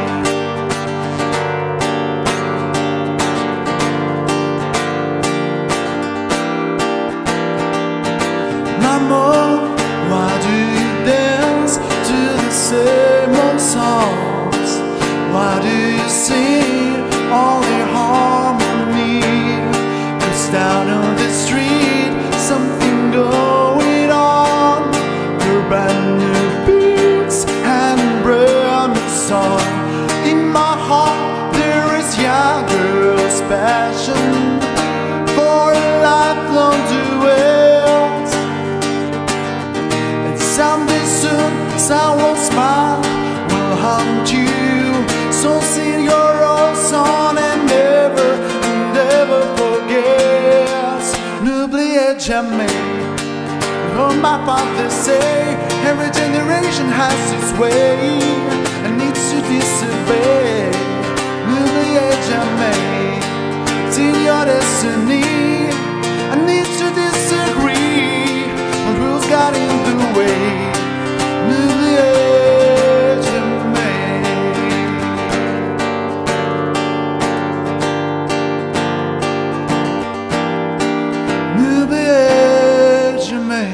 Maman, why do you dance to the same old songs? Why do you sing all the harmony? 'Cause down on the street something going on. The brand new beats and brand new song. In my heart there is young girl's passion for a lifelong duet. And someday soon someone's smile will haunt you. So sing your old song and never, never forget. N'oubliez jamais. Heard my father say, every generation has its way and needs to disobey. N'oubliez jamais. It's in your destiny. I need to disagree when rules got in the way. N'oubliez jamais. N'oubliez jamais.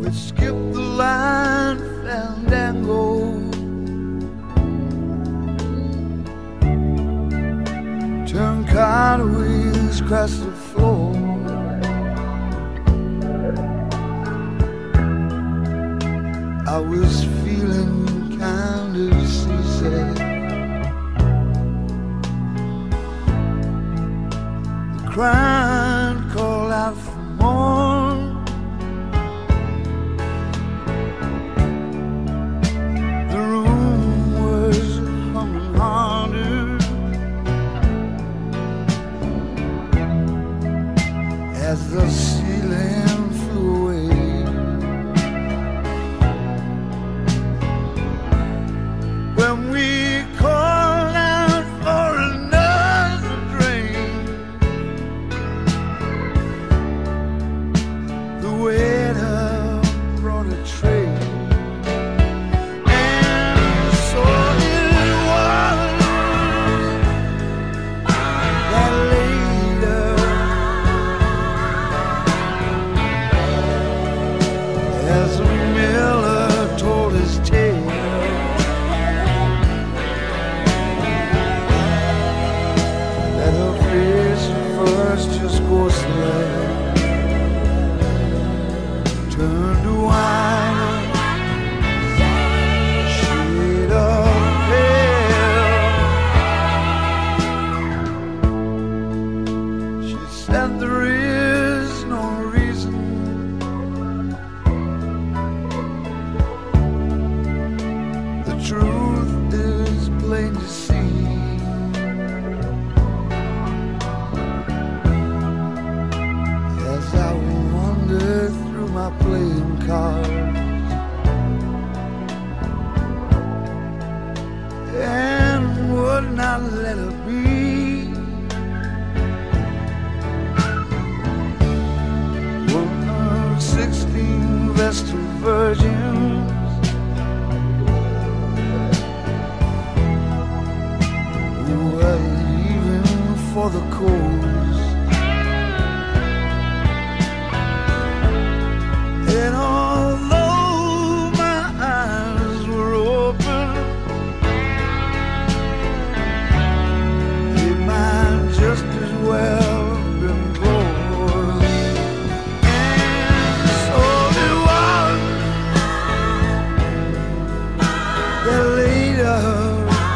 We skipped the line, fandango. Turn cartwheels across the floor. I was feeling kind of seasick. The crowd called out for more. The room was humming harder as the ceiling flew away. When we called out for another drink, the waiter brought a tray, and so it was that later, as the miller told his tale, that her face first just ghostly turned to wine, shade of pale. She said there is no reason the truth is plain to see. As I wander through my playing cards and would not let her be, one of sixteen vestal virgins who were leaving for the coast. And although my eyes were open, they might just as well have been closed. And so it was that later,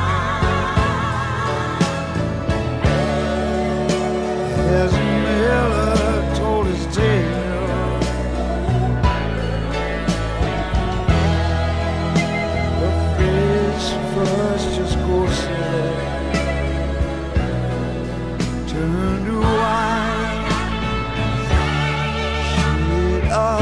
as Miller told his tale, first just ghostly turned to wine, shade of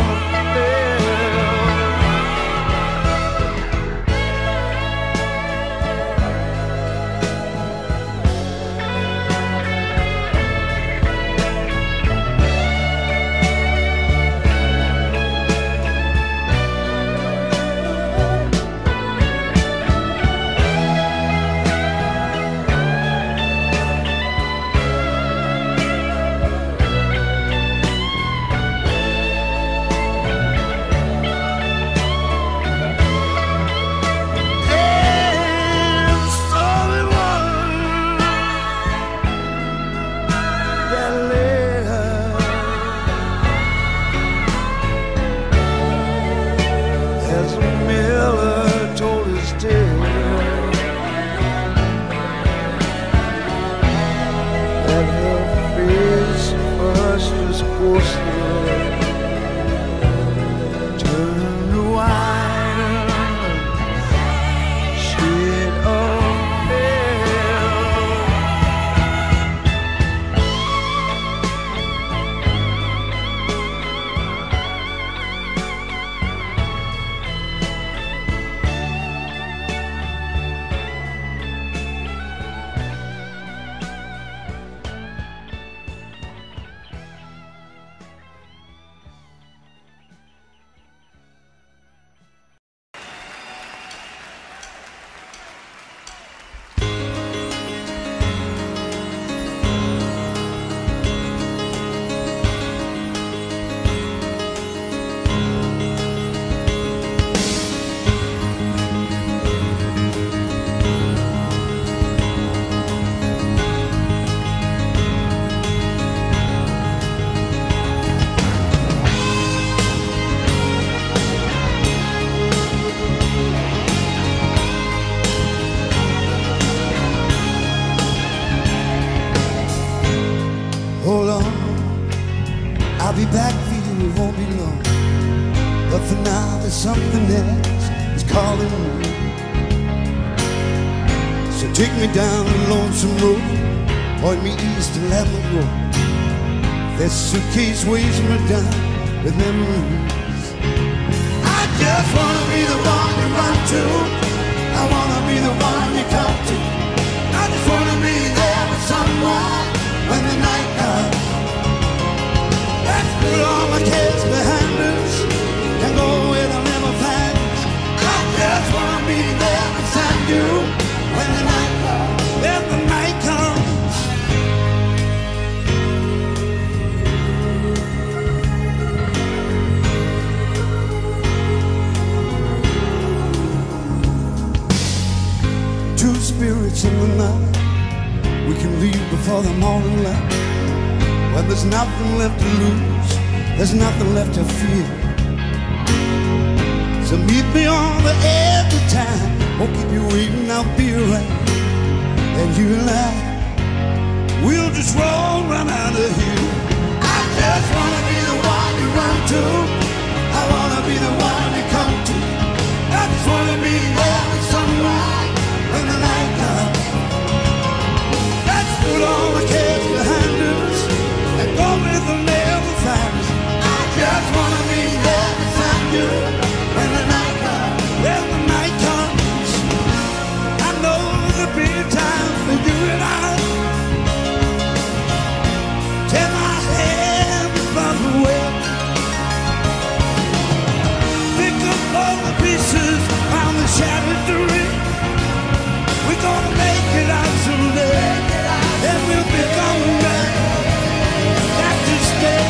turn to wine, shade of pale. something else is calling me. So take me down the lonesome road, point me east and let me go. This suitcase weighs me down with memories. I just wanna be the one you run to. I wanna be the one you come to. I just wanna be there with someone when the night comes. Let's put all my cares behind us and go where they'll never find us. I just wanna be there beside you when the night comes. When the night comes. Two spirits in the night, we can leave before the morning light. When there's nothing left to lose, there's nothing left to fear. So meet me on the edge of time, won't keep you waiting, I'll be around. And you and I, we'll just roll right out of here. I just wanna be the one you run to. I wanna be the one you come to. I just wanna be there with sunrise when the night comes. Let's put all the cares behind us and go with the never find us. I just wanna be there beside you when the night comes. When the night comes, I know there'll be a time for you and I. Take my hand above the web, pick up all the pieces on the shattered dream. We're gonna make it out someday, and we'll be coming back, back to stay.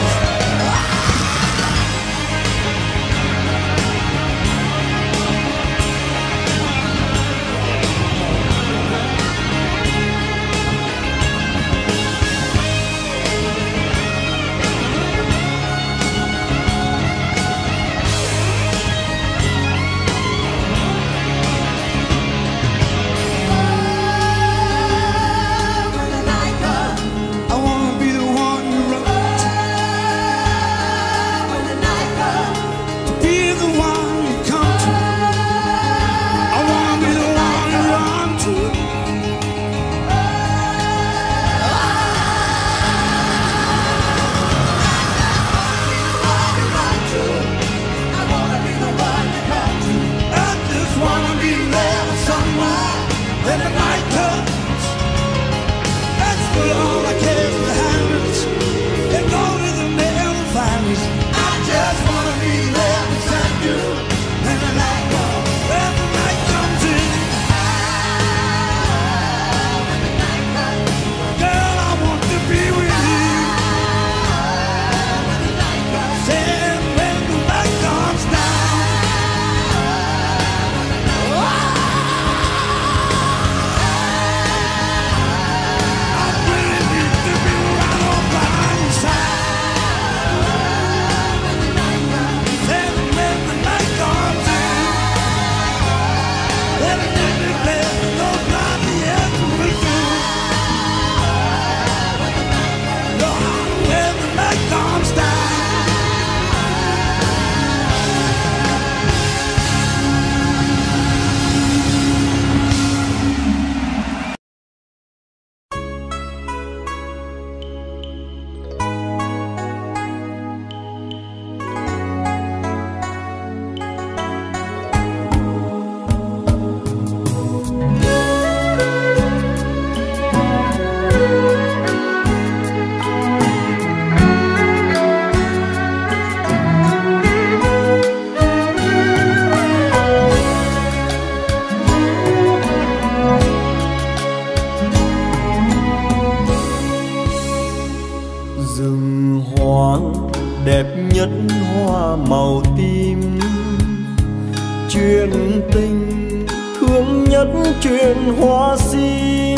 Chuyện tình thương nhất chuyện hoa sim,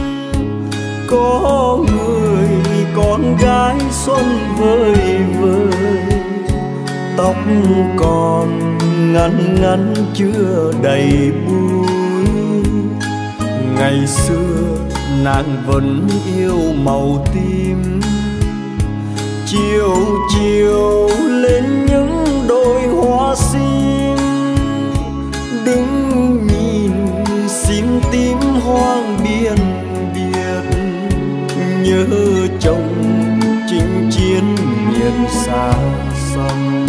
có người con gái xuân vơi vơi, tóc còn ngắn ngắn chưa đầy bụi. Ngày xưa nàng vẫn yêu màu tím, chiều chiều lên những đôi hoa sim. Đứng nhìn sim tím hoang biên biệt, nhớ chồng chinh chiến miền xa xăm.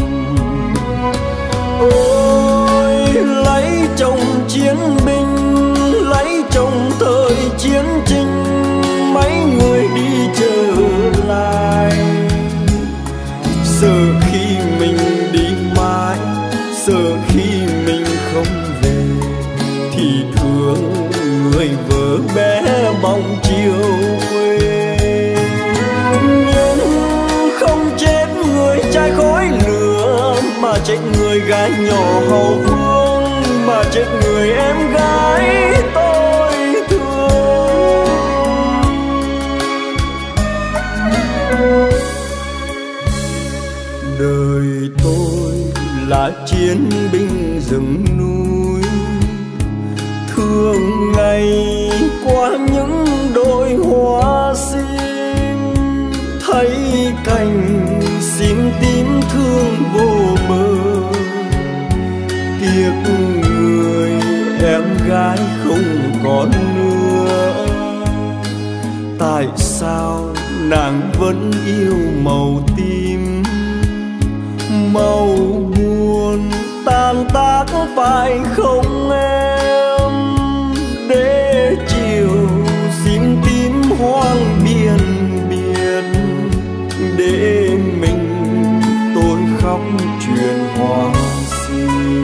Ôi lấy chồng chiến binh, lấy chồng thời chiến tranh, mấy người đi trở lại. Sợ khi mình đi mãi, sợ khi mình không về, thì thương người vợ bé bóng chiều quê. Nhưng không chết người trai khói lửa, mà chết người gái nhỏ hậu phương, mà chết người em gái tôi thương. Đời tôi là chiến binh rừng núi, thương ngày qua những đôi hoa sim. Thấy cành sim tím thương vô bờ, tiếc người em gái không còn nữa. Tại sao nàng vẫn yêu màu tím, màu buồn tan tác phải không em? Để chiều sim tím hoang biên biệt, để mình tôi khóc chuyện hoa sim.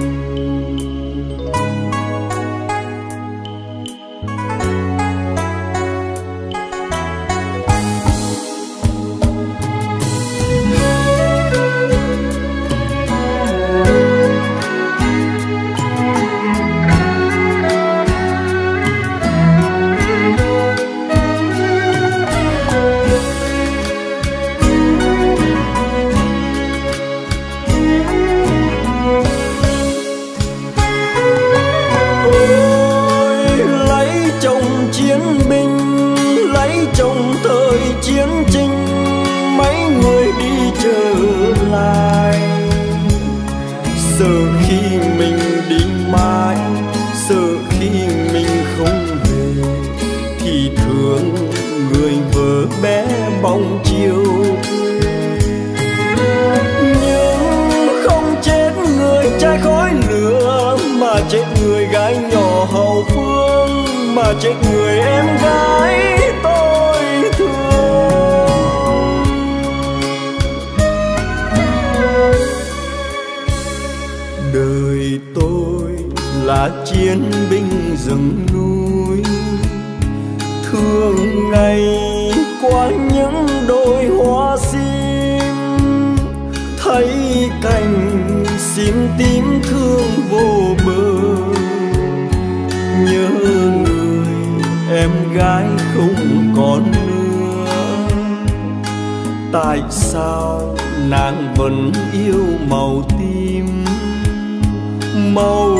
Chiến tranh mấy người đi trở lại. Sợ khi mình đi mãi, sợ khi mình không về, thì thương người vợ bé bóng chiều quê. Nhưng không chết người trai khói lửa, mà chết người gái nhỏ hậu phương, mà chết người em gái tôi thương. Đời tôi là chiến binh rừng núi, thương ngày qua những đôi hoa sim. Thấy cành sim tím thương vô bờ, nhớ người em gái không còn nữa. Tại sao nàng vẫn yêu màu tím, màu